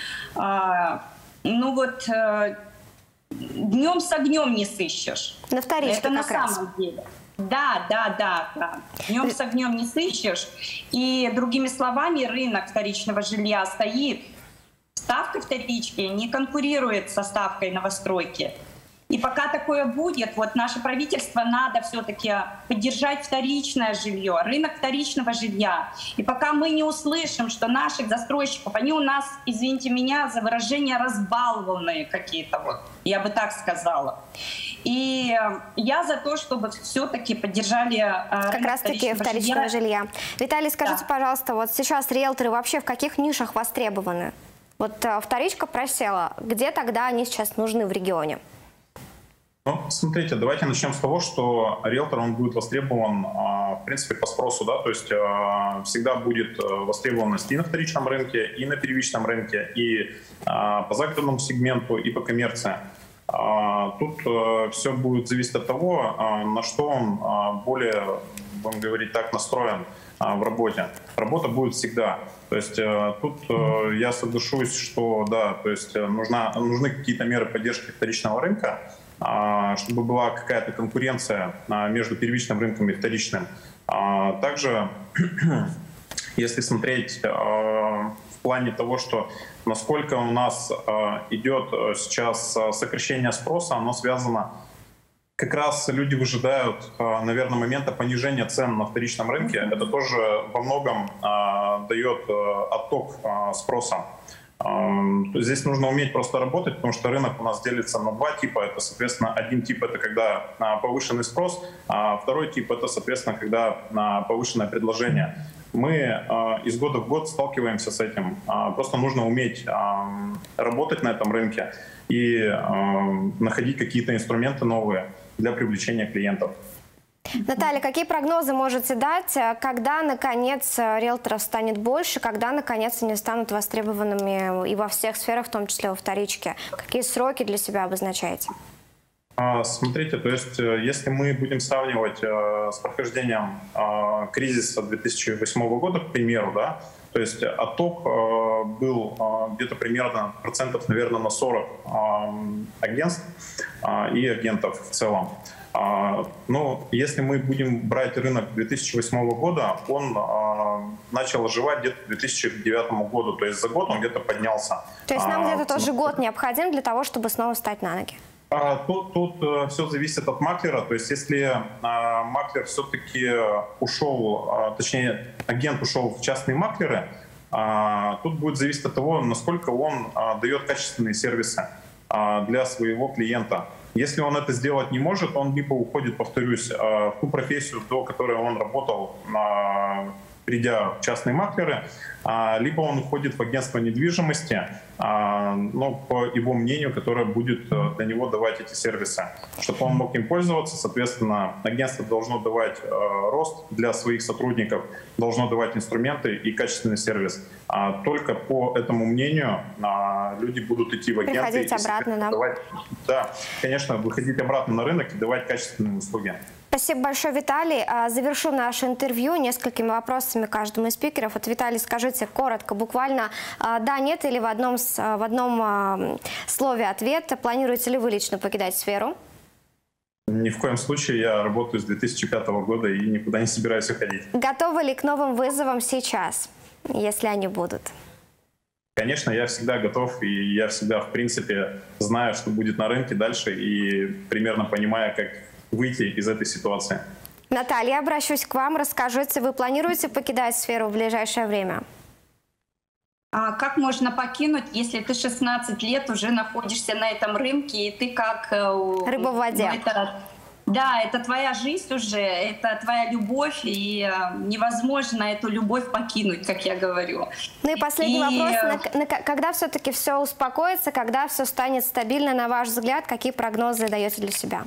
днем с огнем не сыщешь. На вторичке это как на раз. самом деле. Да. Днем с огнем не сыщешь. И другими словами, рынок вторичного жилья стоит. Ставка вторички не конкурирует со ставкой новостройки. И пока такое будет, вот наше правительство надо все-таки поддержать вторичное жилье, рынок вторичного жилья. И пока мы не услышим, что наших застройщиков, они у нас, извините меня за выражение, разбалованные какие-то, я бы так сказала. И я за то, чтобы все-таки поддержали как раз-таки вторичного жилья. Виталий, скажите, пожалуйста, вот сейчас риэлторы вообще в каких нишах востребованы? Вот вторичка просела, где тогда они сейчас нужны в регионе? Смотрите, давайте начнем с того, что риэлтор, он будет востребован, в принципе, по спросу, да, то есть всегда будет востребованность и на вторичном рынке, и на первичном рынке, и по загородному сегменту, и по коммерции. Тут все будет зависеть от того, на что он более, будем говорить так, настроен в работе. Работа будет всегда. То есть тут я соглашусь, что то есть нужны какие-то меры поддержки вторичного рынка, чтобы была какая-то конкуренция между первичным рынком и вторичным. Также, если смотреть в плане того, что насколько у нас идет сейчас сокращение спроса, оно связано, как раз люди выжидают, наверное, момента понижения цен на вторичном рынке. Это тоже во многом дает отток спроса. Здесь нужно уметь просто работать, потому что рынок у нас делится на 2 типа. Это, соответственно, один тип — это когда повышенный спрос, а второй тип — это, соответственно, когда повышенное предложение. Мы из года в год сталкиваемся с этим. Просто нужно уметь работать на этом рынке и находить какие-то инструменты новые для привлечения клиентов. Наталья, какие прогнозы можете дать, когда, наконец, риэлторов станет больше, когда, наконец, они станут востребованными и во всех сферах, в том числе во вторичке? Какие сроки для себя обозначаете? Смотрите, то есть если мы будем сравнивать с прохождением кризиса 2008 года, к примеру, то есть отток был где-то примерно процентов, наверное, на 40 агентств и агентов в целом. Но если мы будем брать рынок 2008 года, он начал оживать где-то к 2009 году, то есть за год он где-то поднялся. То есть нам где-то тоже год необходим для того, чтобы снова встать на ноги? Тут все зависит от маклера. То есть если маклер все-таки ушел, точнее агент ушел в частные маклеры, тут будет зависеть от того, насколько он дает качественные сервисы для своего клиента. Если он это сделать не может, он либо уходит, повторюсь, в ту профессию, до которой он работал, придя в частные маклеры, либо он уходит в агентство недвижимости, но по его мнению, которое будет для него давать эти сервисы. Чтобы он мог им пользоваться, соответственно, агентство должно давать рост для своих сотрудников, должно давать инструменты и качественный сервис. Только по этому мнению люди будут идти в агентство. Приходить обратно, да? Да, конечно, выходить обратно на рынок и давать качественные услуги. Спасибо большое, Виталий. Завершим наше интервью несколькими вопросами каждому из спикеров. Вот, Виталий, скажите коротко, буквально да, нет или в одном слове ответ. Планируете ли вы лично покидать сферу? Ни в коем случае. Я работаю с 2005 года и никуда не собираюсь уходить. Готовы ли к новым вызовам сейчас, если они будут? Конечно, я всегда готов, и я всегда, в принципе, знаю, что будет на рынке дальше, и примерно понимаю, как выйти из этой ситуации. Наталья, я обращусь к вам. Расскажите, вы планируете покидать сферу в ближайшее время? А как можно покинуть, если ты 16 лет уже находишься на этом рынке, и ты как... рыба в воде. Да, это твоя жизнь уже, это твоя любовь, и невозможно эту любовь покинуть, как я говорю. Ну и последний вопрос. Когда все-таки все успокоится, когда все станет стабильно, на ваш взгляд, какие прогнозы даете для себя?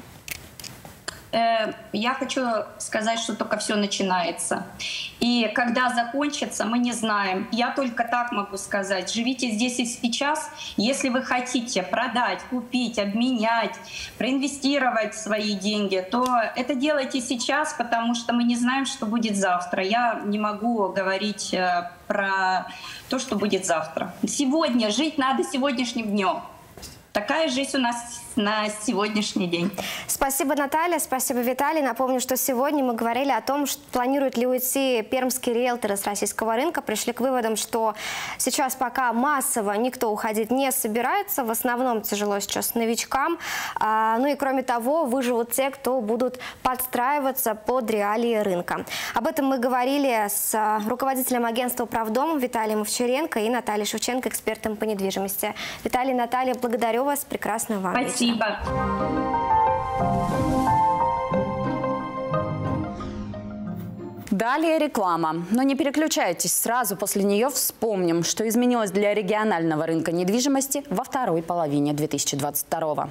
Я хочу сказать, что только все начинается. И когда закончится, мы не знаем. Я только так могу сказать. Живите здесь и сейчас. Если вы хотите продать, купить, обменять, проинвестировать свои деньги, то это делайте сейчас, потому что мы не знаем, что будет завтра. Я не могу говорить про то, что будет завтра. Сегодня жить надо сегодняшним днем. Такая жизнь у нас на сегодняшний день. Спасибо, Наталья, спасибо, Виталий. Напомню, что сегодня мы говорили о том, что планируют ли уйти пермские риэлторы с российского рынка. Пришли к выводам, что сейчас пока массово никто уходить не собирается. В основном тяжело сейчас новичкам. Ну и кроме того, выживут те, кто будут подстраиваться под реалии рынка. Об этом мы говорили с руководителем агентства «Правдом» Виталием Овчаренко и Натальей Шевченко, экспертом по недвижимости. Виталий, Наталья, благодарю вас. Прекрасного вам вечера. Спасибо. Далее реклама. Но не переключайтесь, сразу после нее вспомним, что изменилось для регионального рынка недвижимости во второй половине 2022 года.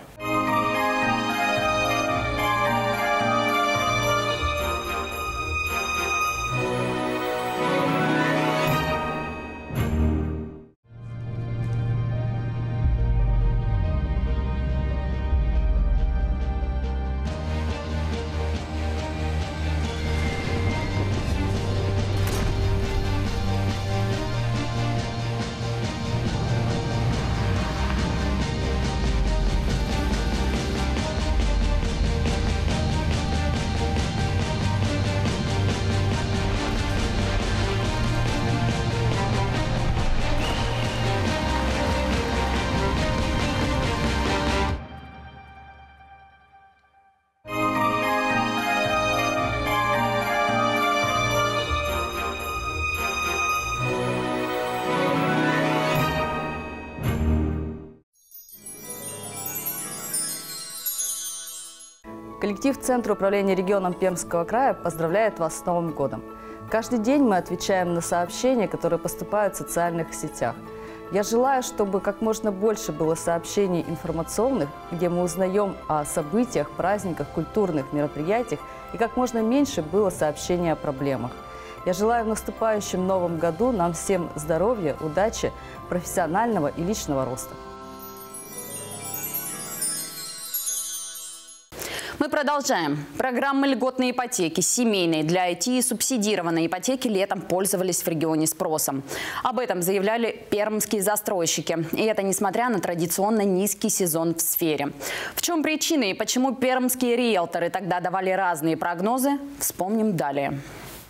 Коллектив Центра управления регионом Пермского края поздравляет вас с Новым годом. Каждый день мы отвечаем на сообщения, которые поступают в социальных сетях. Я желаю, чтобы как можно больше было сообщений информационных, где мы узнаем о событиях, праздниках, культурных мероприятиях, и как можно меньше было сообщений о проблемах. Я желаю в наступающем Новом году нам всем здоровья, удачи, профессионального и личного роста. Мы продолжаем. Программы льготной ипотеки, семейной, для IT и субсидированной ипотеки летом пользовались в регионе спросом. Об этом заявляли пермские застройщики. И это несмотря на традиционно низкий сезон в сфере. В чем причина и почему пермские риэлторы тогда давали разные прогнозы, вспомним далее.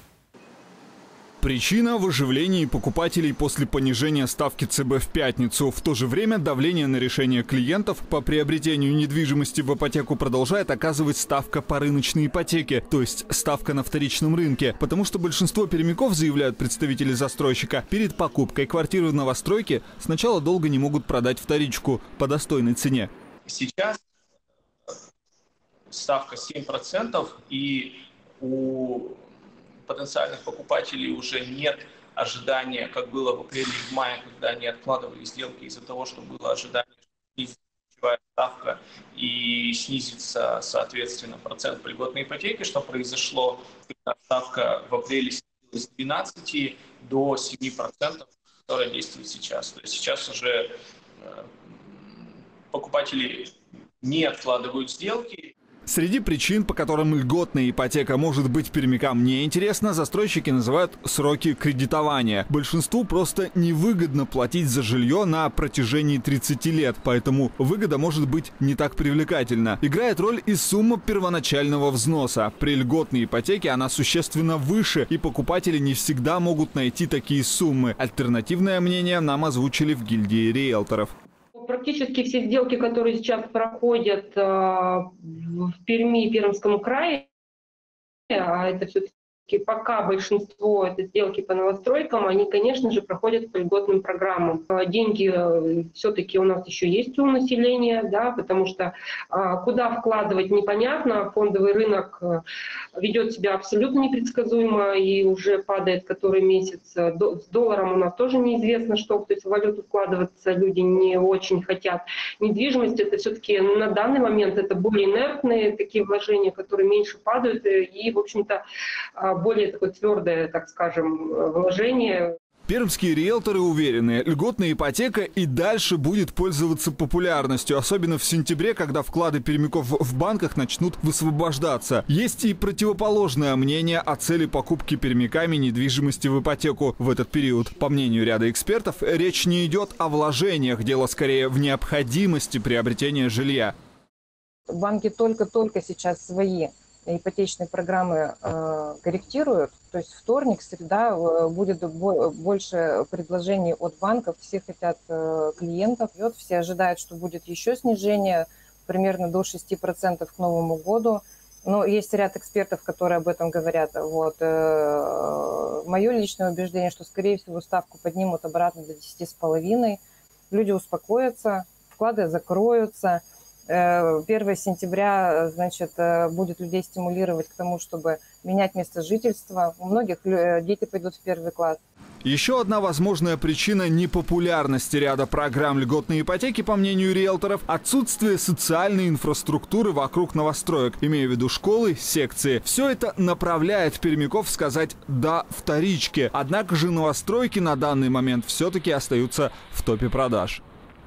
Причина в оживлении покупателей после понижения ставки ЦБ в пятницу. В то же время давление на решение клиентов по приобретению недвижимости в ипотеку продолжает оказывать ставка по рыночной ипотеке, то есть ставка на вторичном рынке. Потому что большинство пермяков, заявляют представители застройщика, перед покупкой квартиры в новостройке сначала долго не могут продать вторичку по достойной цене. Сейчас ставка 7%, и у потенциальных покупателей уже нет ожидания, как было в апреле и в мае, когда они откладывали сделки из-за того, что было ожидание, что снизится ключевая ставка и снизится, соответственно, процент по льготной ипотеке, что произошло, когда ставка в апреле снизилась с 12 до 7%, которая действует сейчас. То есть сейчас уже покупатели не откладывают сделки. Среди причин, по которым льготная ипотека может быть пермякам неинтересна, застройщики называют сроки кредитования. Большинству просто невыгодно платить за жилье на протяжении 30 лет, поэтому выгода может быть не так привлекательна. Играет роль и сумма первоначального взноса. При льготной ипотеке она существенно выше, и покупатели не всегда могут найти такие суммы. Альтернативное мнение нам озвучили в гильдии риэлторов. Практически все сделки, которые сейчас проходят в Перми и Пермском крае, а это все-таки пока большинство это сделки по новостройкам, они, конечно же, проходят по льготным программам. Деньги все-таки у нас еще есть у населения, да, потому что куда вкладывать непонятно. Фондовый рынок ведет себя абсолютно непредсказуемо и уже падает который месяц. С долларом у нас тоже неизвестно, что, то есть в валюту вкладываться люди не очень хотят. Недвижимость это все-таки на данный момент это более инертные такие вложения, которые меньше падают и, в общем-то, более такое твердое, так скажем, вложение. Пермские риэлторы уверены, льготная ипотека и дальше будет пользоваться популярностью, особенно в сентябре, когда вклады пермяков в банках начнут высвобождаться. Есть и противоположное мнение о цели покупки пермяками недвижимости в ипотеку в этот период. По мнению ряда экспертов, речь не идет о вложениях, дело скорее в необходимости приобретения жилья. Банки только-только сейчас свои ипотечные программы корректируют, то есть вторник, среда будет больше предложений от банков, все хотят клиентов, все ожидают, что будет еще снижение примерно до 6% к Новому году, но есть ряд экспертов, которые об этом говорят. Вот. Мое личное убеждение, что скорее всего ставку поднимут обратно до 10,5%, люди успокоятся, вклады закроются. 1 сентября, значит, будет людей стимулировать к тому, чтобы менять место жительства. У многих дети пойдут в 1 класс. Еще одна возможная причина непопулярности ряда программ льготной ипотеки, по мнению риэлторов, отсутствие социальной инфраструктуры вокруг новостроек, имея в виду школы, секции. Все это направляет пермяков сказать «да» вторичке. Однако же новостройки на данный момент все-таки остаются в топе продаж.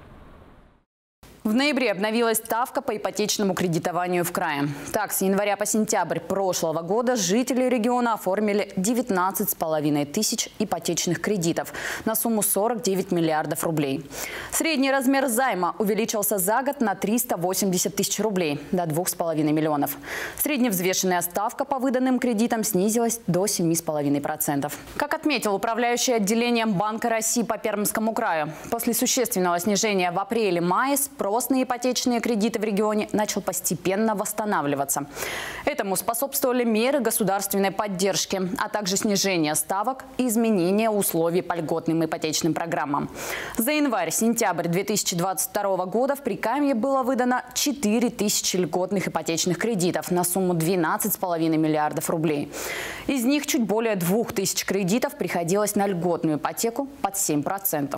В ноябре обновилась ставка по ипотечному кредитованию в крае. Так, с января по сентябрь прошлого года жители региона оформили 19,5 тысяч ипотечных кредитов на сумму 49 миллиардов рублей. Средний размер займа увеличился за год на 380 тысяч рублей до 2,5 миллионов. Средневзвешенная ставка по выданным кредитам снизилась до 7,5%. Как отметил управляющий отделением Банка России по Пермскому краю, после существенного снижения в апреле-мае спрос на ипотечные кредиты в регионе начал постепенно восстанавливаться. Этому способствовали меры государственной поддержки, а также снижение ставок и изменение условий по льготным ипотечным программам. За январь-сентябрь 2022 года в Прикамье было выдано 4000 льготных ипотечных кредитов на сумму 12,5 миллиардов рублей. Из них чуть более 2000 кредитов приходилось на льготную ипотеку под 7%.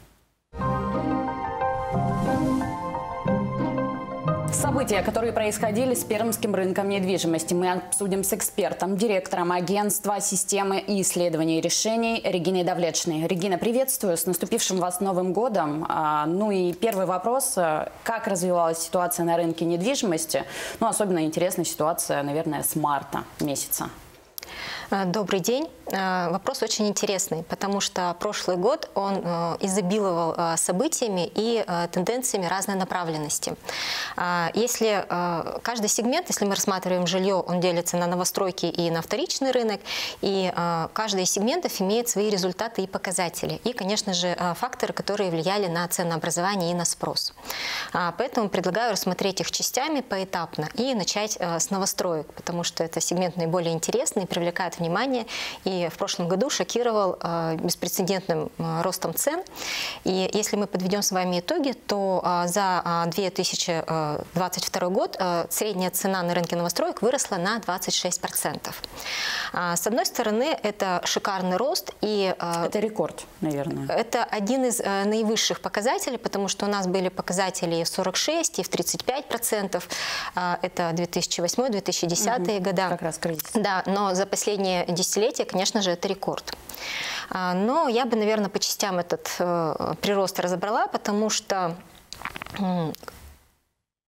События, которые происходили с пермским рынком недвижимости, мы обсудим с экспертом, директором агентства системы и исследований решений Региной Давлетшиной. Регина, приветствую, с наступившим вас Новым годом. Ну и первый вопрос, как развивалась ситуация на рынке недвижимости? Ну, особенно интересна ситуация, наверное, с марта месяца. Добрый день. Вопрос очень интересный, потому что прошлый год он изобиловал событиями и тенденциями разной направленности. Если каждый сегмент, если мы рассматриваем жилье, он делится на новостройки и на вторичный рынок, и каждый из сегментов имеет свои результаты и показатели, и, конечно же, факторы, которые влияли на ценообразование и на спрос. Поэтому предлагаю рассмотреть их частями поэтапно и начать с новостроек, потому что это сегмент наиболее интересный, привлекает внимание и в прошлом году шокировал беспрецедентным ростом цен. И если мы подведем с вами итоги, то за 2022 год средняя цена на рынке новостроек выросла на 26%. С одной стороны, это шикарный рост. И это рекорд, наверное. Это один из наивысших показателей, потому что у нас были показатели и в 46%, и в 35%. Это 2008-2010 года. Как раз кризис. Да, но за последние десятилетия, конечно же, это рекорд. Но я бы, наверное, по частям этот прирост разобрала, потому что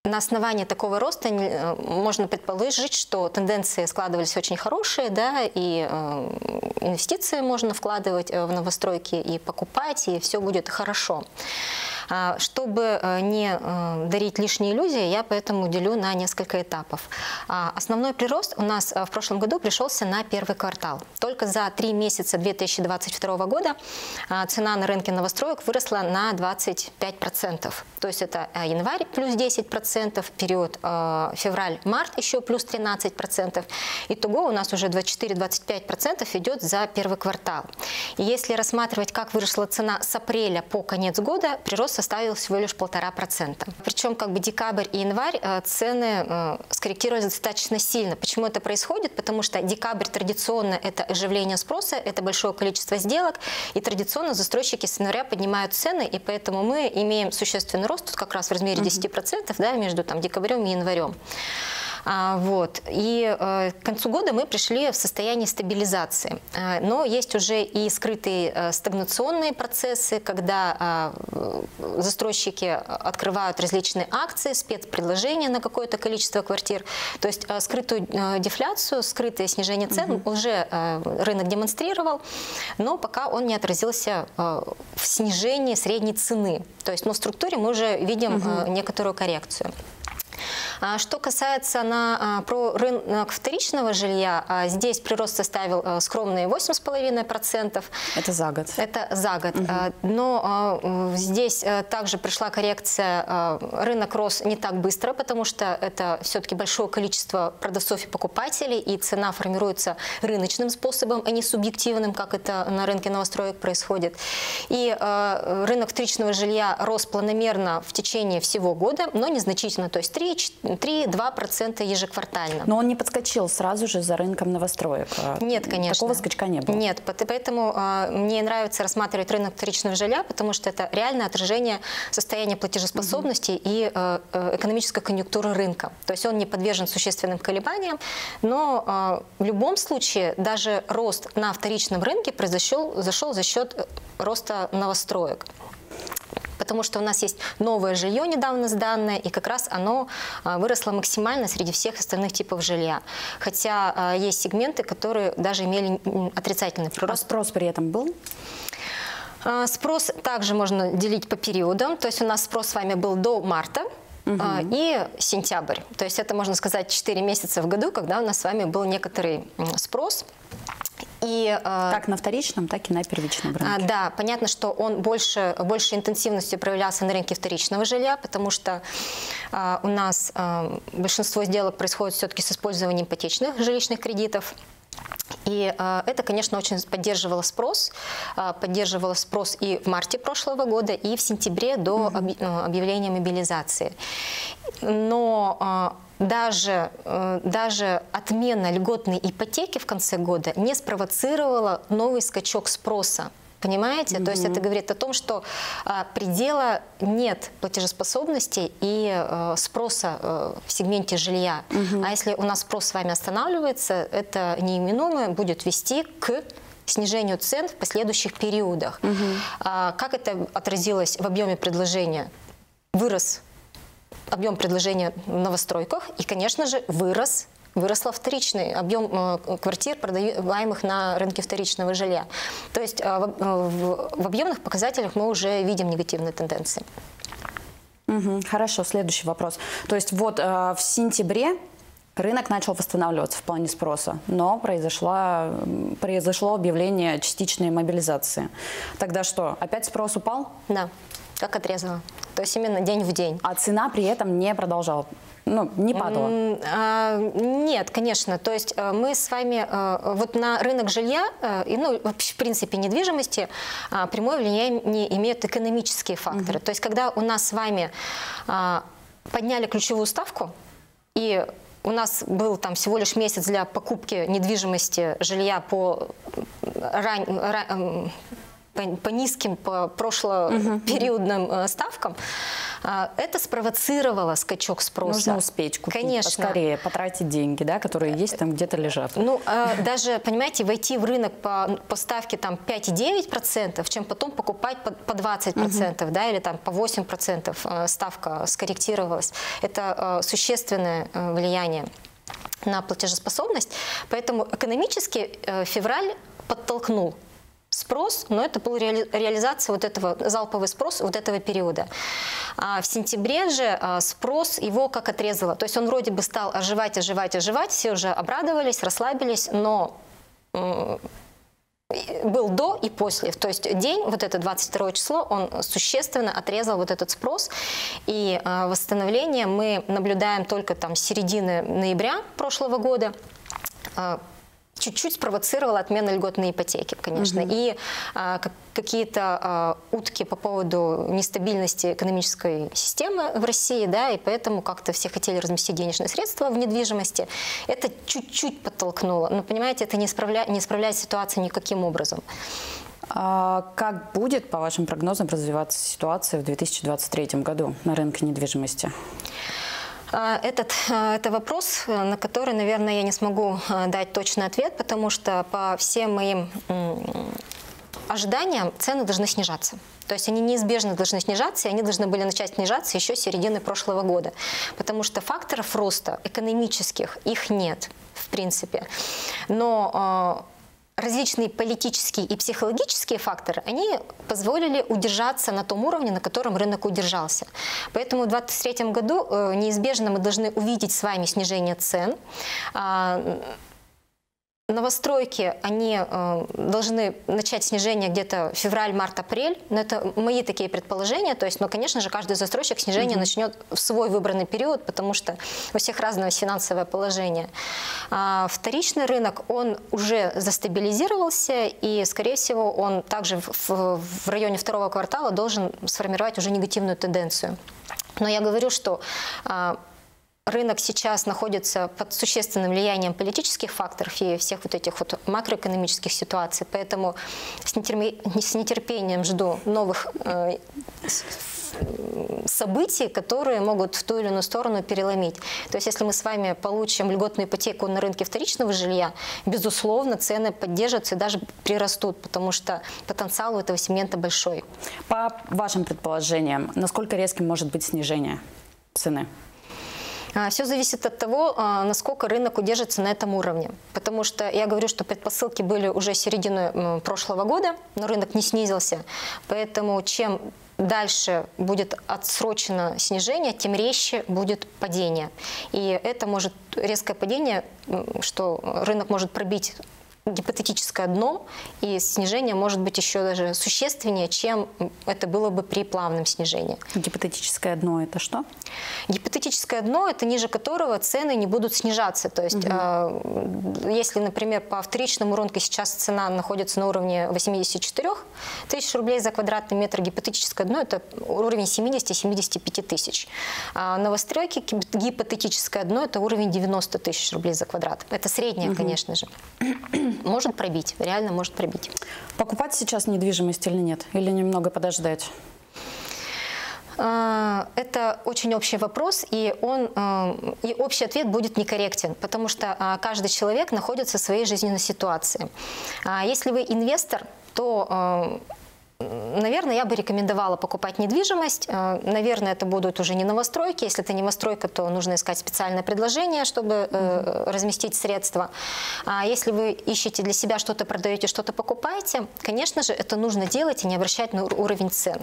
На основании такого роста можно предположить, что тенденции складывались очень хорошие, да, и инвестиции можно вкладывать в новостройки и покупать, и все будет хорошо. Чтобы не дарить лишние иллюзии, я поэтому делю на несколько этапов. Основной прирост у нас в прошлом году пришелся на первый квартал. Только за 3 месяца 2022 года цена на рынке новостроек выросла на 25%. То есть это январь плюс 10%, период февраль-март еще плюс 13%. Итого у нас уже 24-25% идет за первый квартал. И если рассматривать, как выросла цена с апреля по конец года, прирост составил всего лишь 1,5%. Причем как бы декабрь и январь цены скорректировались достаточно сильно. Почему это происходит? Потому что декабрь традиционно это оживление спроса, это большое количество сделок, и традиционно застройщики с января поднимают цены, и поэтому мы имеем существенный рост, тут как раз в размере 10%, да, между декабрем и январем. Вот. И к концу года мы пришли в состояние стабилизации. Но есть уже и скрытые стагнационные процессы, когда застройщики открывают различные акции, спецпредложения на какое-то количество квартир. То есть скрытую дефляцию, скрытое снижение цен уже рынок демонстрировал, но пока он не отразился в снижении средней цены. То есть в структуре мы уже видим некоторую коррекцию. Что касается про рынок вторичного жилья, здесь прирост составил скромные 8,5%. Это за год? Это за год. Но здесь также пришла коррекция. Рынок рос не так быстро, потому что это все-таки большое количество продавцов и покупателей, и цена формируется рыночным способом, а не субъективным, как это на рынке новостроек происходит. И рынок вторичного жилья рос планомерно в течение всего года, но незначительно, то есть 3-2% ежеквартально. Но он не подскочил сразу же за рынком новостроек? Нет, конечно. Такого скачка не было? Нет, поэтому мне нравится рассматривать рынок вторичного жилья, потому что это реальное отражение состояния платежеспособности и экономической конъюнктуры рынка. То есть он не подвержен существенным колебаниям, но в любом случае даже рост на вторичном рынке зашел за счет роста новостроек. Потому что у нас есть новое жилье, недавно сданное, и как раз оно выросло максимально среди всех остальных типов жилья. Хотя есть сегменты, которые даже имели отрицательный прирост. А спрос при этом был? Спрос также можно делить по периодам. То есть у нас спрос с вами был до марта. И сентябрь. То есть это, можно сказать, 4 месяца в году, когда у нас с вами был некоторый спрос. И, как на вторичном, так и на первичном рынке. Да, понятно, что он большей интенсивностью проявлялся на рынке вторичного жилья, потому что у нас большинство сделок происходит все-таки с использованием ипотечных жилищных кредитов. И это, конечно, очень поддерживало спрос и в марте прошлого года, и в сентябре до объявления мобилизации. Но даже отмена льготной ипотеки в конце года не спровоцировала новый скачок спроса. Понимаете? То есть это говорит о том, что предела нет платежеспособности и спроса в сегменте жилья. А если у нас спрос с вами останавливается, это неименуемо будет вести к снижению цен в последующих периодах. Как это отразилось в объеме предложения? Вырос объем предложения в новостройках и, конечно же, выросла вторичный объем квартир, продаваемых на рынке вторичного жилья. То есть в объемных показателях мы уже видим негативные тенденции. Хорошо, следующий вопрос. То есть вот в сентябре рынок начал восстанавливаться в плане спроса, но произошло объявление частичной мобилизации. Тогда что, опять спрос упал? Да, как отрезало. То есть именно день в день. А цена при этом не продолжала? Не падала? Нет, конечно. То есть мы с вами вот на рынок жилья и вообще в принципе недвижимости прямое влияние имеют экономические факторы. То есть когда у нас с вами подняли ключевую ставку, и у нас был там всего лишь месяц для покупки недвижимости, жилья по по низким, по прошлопериодным ставкам, это спровоцировало скачок спроса. Нужно успеть купить, конечно, поскорее потратить деньги, да, которые есть, там где-то лежат. Ну, даже, понимаете, войти в рынок по ставке там 5,9%, чем потом покупать по 20%, да, или там по 8% ставка скорректировалась. Это существенное влияние на платежеспособность. Поэтому экономически февраль подтолкнул спрос, но это была реализация вот этого, залповый спрос вот этого периода. А в сентябре же спрос его как отрезало. То есть он вроде бы стал оживать, все уже обрадовались, расслабились, но был до и после. То есть день, вот это 22 число, он существенно отрезал вот этот спрос. И восстановление мы наблюдаем только там с середины ноября прошлого года. Чуть-чуть спровоцировала отмена льготной ипотеки, конечно. И какие-то утки по поводу нестабильности экономической системы в России, да, и поэтому как-то все хотели разместить денежные средства в недвижимости. Это чуть-чуть подтолкнуло. Но, понимаете, это не исправляет ситуацию никаким образом. Как будет, по вашим прогнозам, развиваться ситуация в 2023 году на рынке недвижимости? Это вопрос, на который, наверное, я не смогу дать точный ответ, потому что по всем моим ожиданиям цены должны снижаться. То есть они неизбежно должны снижаться, и они должны были начать снижаться еще с середины прошлого года. Потому что факторов роста экономических их нет, в принципе. Но различные политические и психологические факторы, они позволили удержаться на том уровне, на котором рынок удержался. Поэтому в 2023 году неизбежно мы должны увидеть с вами снижение цен. Новостройки, они должны начать снижение где-то февраль, март, апрель. Но это мои такие предположения. То есть, но, конечно же, каждый застройщик снижение начнет в свой выбранный период, потому что у всех разное финансовое положение. Вторичный рынок, он уже застабилизировался, и, скорее всего, он также в районе второго квартала должен сформировать уже негативную тенденцию. Но я говорю, что рынок сейчас находится под существенным влиянием политических факторов и всех вот этих вот макроэкономических ситуаций. Поэтому с нетерпением жду новых событий, которые могут в ту или иную сторону переломить. То есть если мы с вами получим льготную ипотеку на рынке вторичного жилья, безусловно, цены поддержатся и даже прирастут, потому что потенциал у этого сегмента большой. По вашим предположениям, насколько резким может быть снижение цены? Все зависит от того, насколько рынок удержится на этом уровне. Потому что я говорю, что предпосылки были уже середины прошлого года, но рынок не снизился. Поэтому чем дальше будет отсрочено снижение, тем резче будет падение. И это может, резкое падение, что рынок может пробить гипотетическое дно, и снижение может быть еще даже существеннее, чем это было бы при плавном снижении. Гипотетическое дно – это что? Гипотетическое дно – это ниже которого цены не будут снижаться. То есть, если, например, по вторичному рынку сейчас цена находится на уровне 84 тысяч рублей за квадратный метр, гипотетическое дно – это уровень 70-75 тысяч. А новостройки гипотетическое дно – это уровень 90 тысяч рублей за квадрат. Это среднее, конечно же. Может пробить, реально может пробить. Покупать сейчас недвижимость или нет? Или немного подождать? Это очень общий вопрос, и общий ответ будет некорректен, потому что каждый человек находится в своей жизненной ситуации. Если вы инвестор, то наверное, я бы рекомендовала покупать недвижимость. Наверное, это будут уже не новостройки. Если это не новостройка, то нужно искать специальное предложение, чтобы разместить средства. А если вы ищете для себя что-то, продаете, что-то покупаете, конечно же, это нужно делать и не обращать на уровень цен.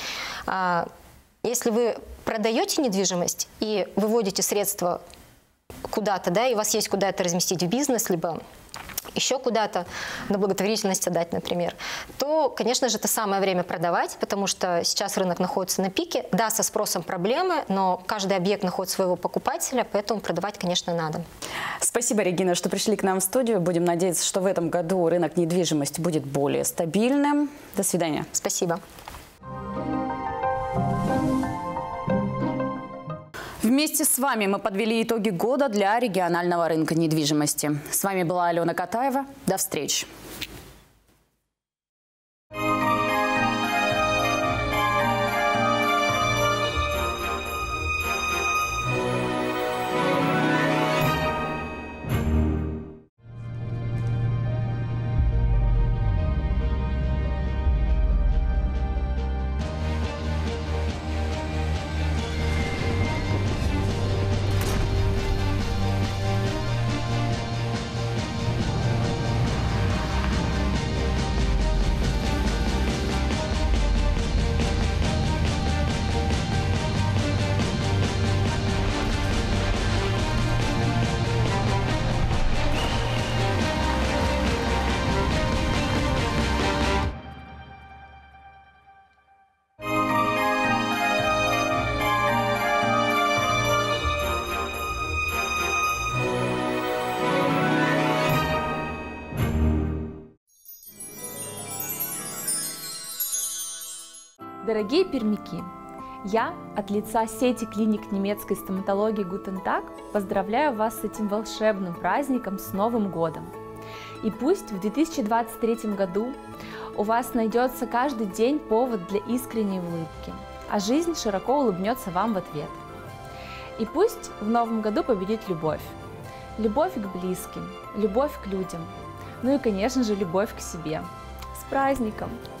Если вы продаете недвижимость и выводите средства куда-то, да, и у вас есть куда это разместить в бизнес, либо еще куда-то на благотворительность отдать, например, то, конечно же, это самое время продавать, потому что сейчас рынок находится на пике. Да, со спросом проблемы, но каждый объект находит своего покупателя, поэтому продавать, конечно, надо. Спасибо, Регина, что пришли к нам в студию. Будем надеяться, что в этом году рынок недвижимости будет более стабильным. До свидания. Спасибо. Вместе с вами мы подвели итоги года для регионального рынка недвижимости. С вами была Алена Катаева. До встречи. Дорогие пермяки, я от лица сети клиник немецкой стоматологии Guten Tag поздравляю вас с этим волшебным праздником, с Новым годом. И пусть в 2023 году у вас найдется каждый день повод для искренней улыбки, а жизнь широко улыбнется вам в ответ. И пусть в Новом году победит любовь. Любовь к близким, любовь к людям, ну и, конечно же, любовь к себе. С праздником!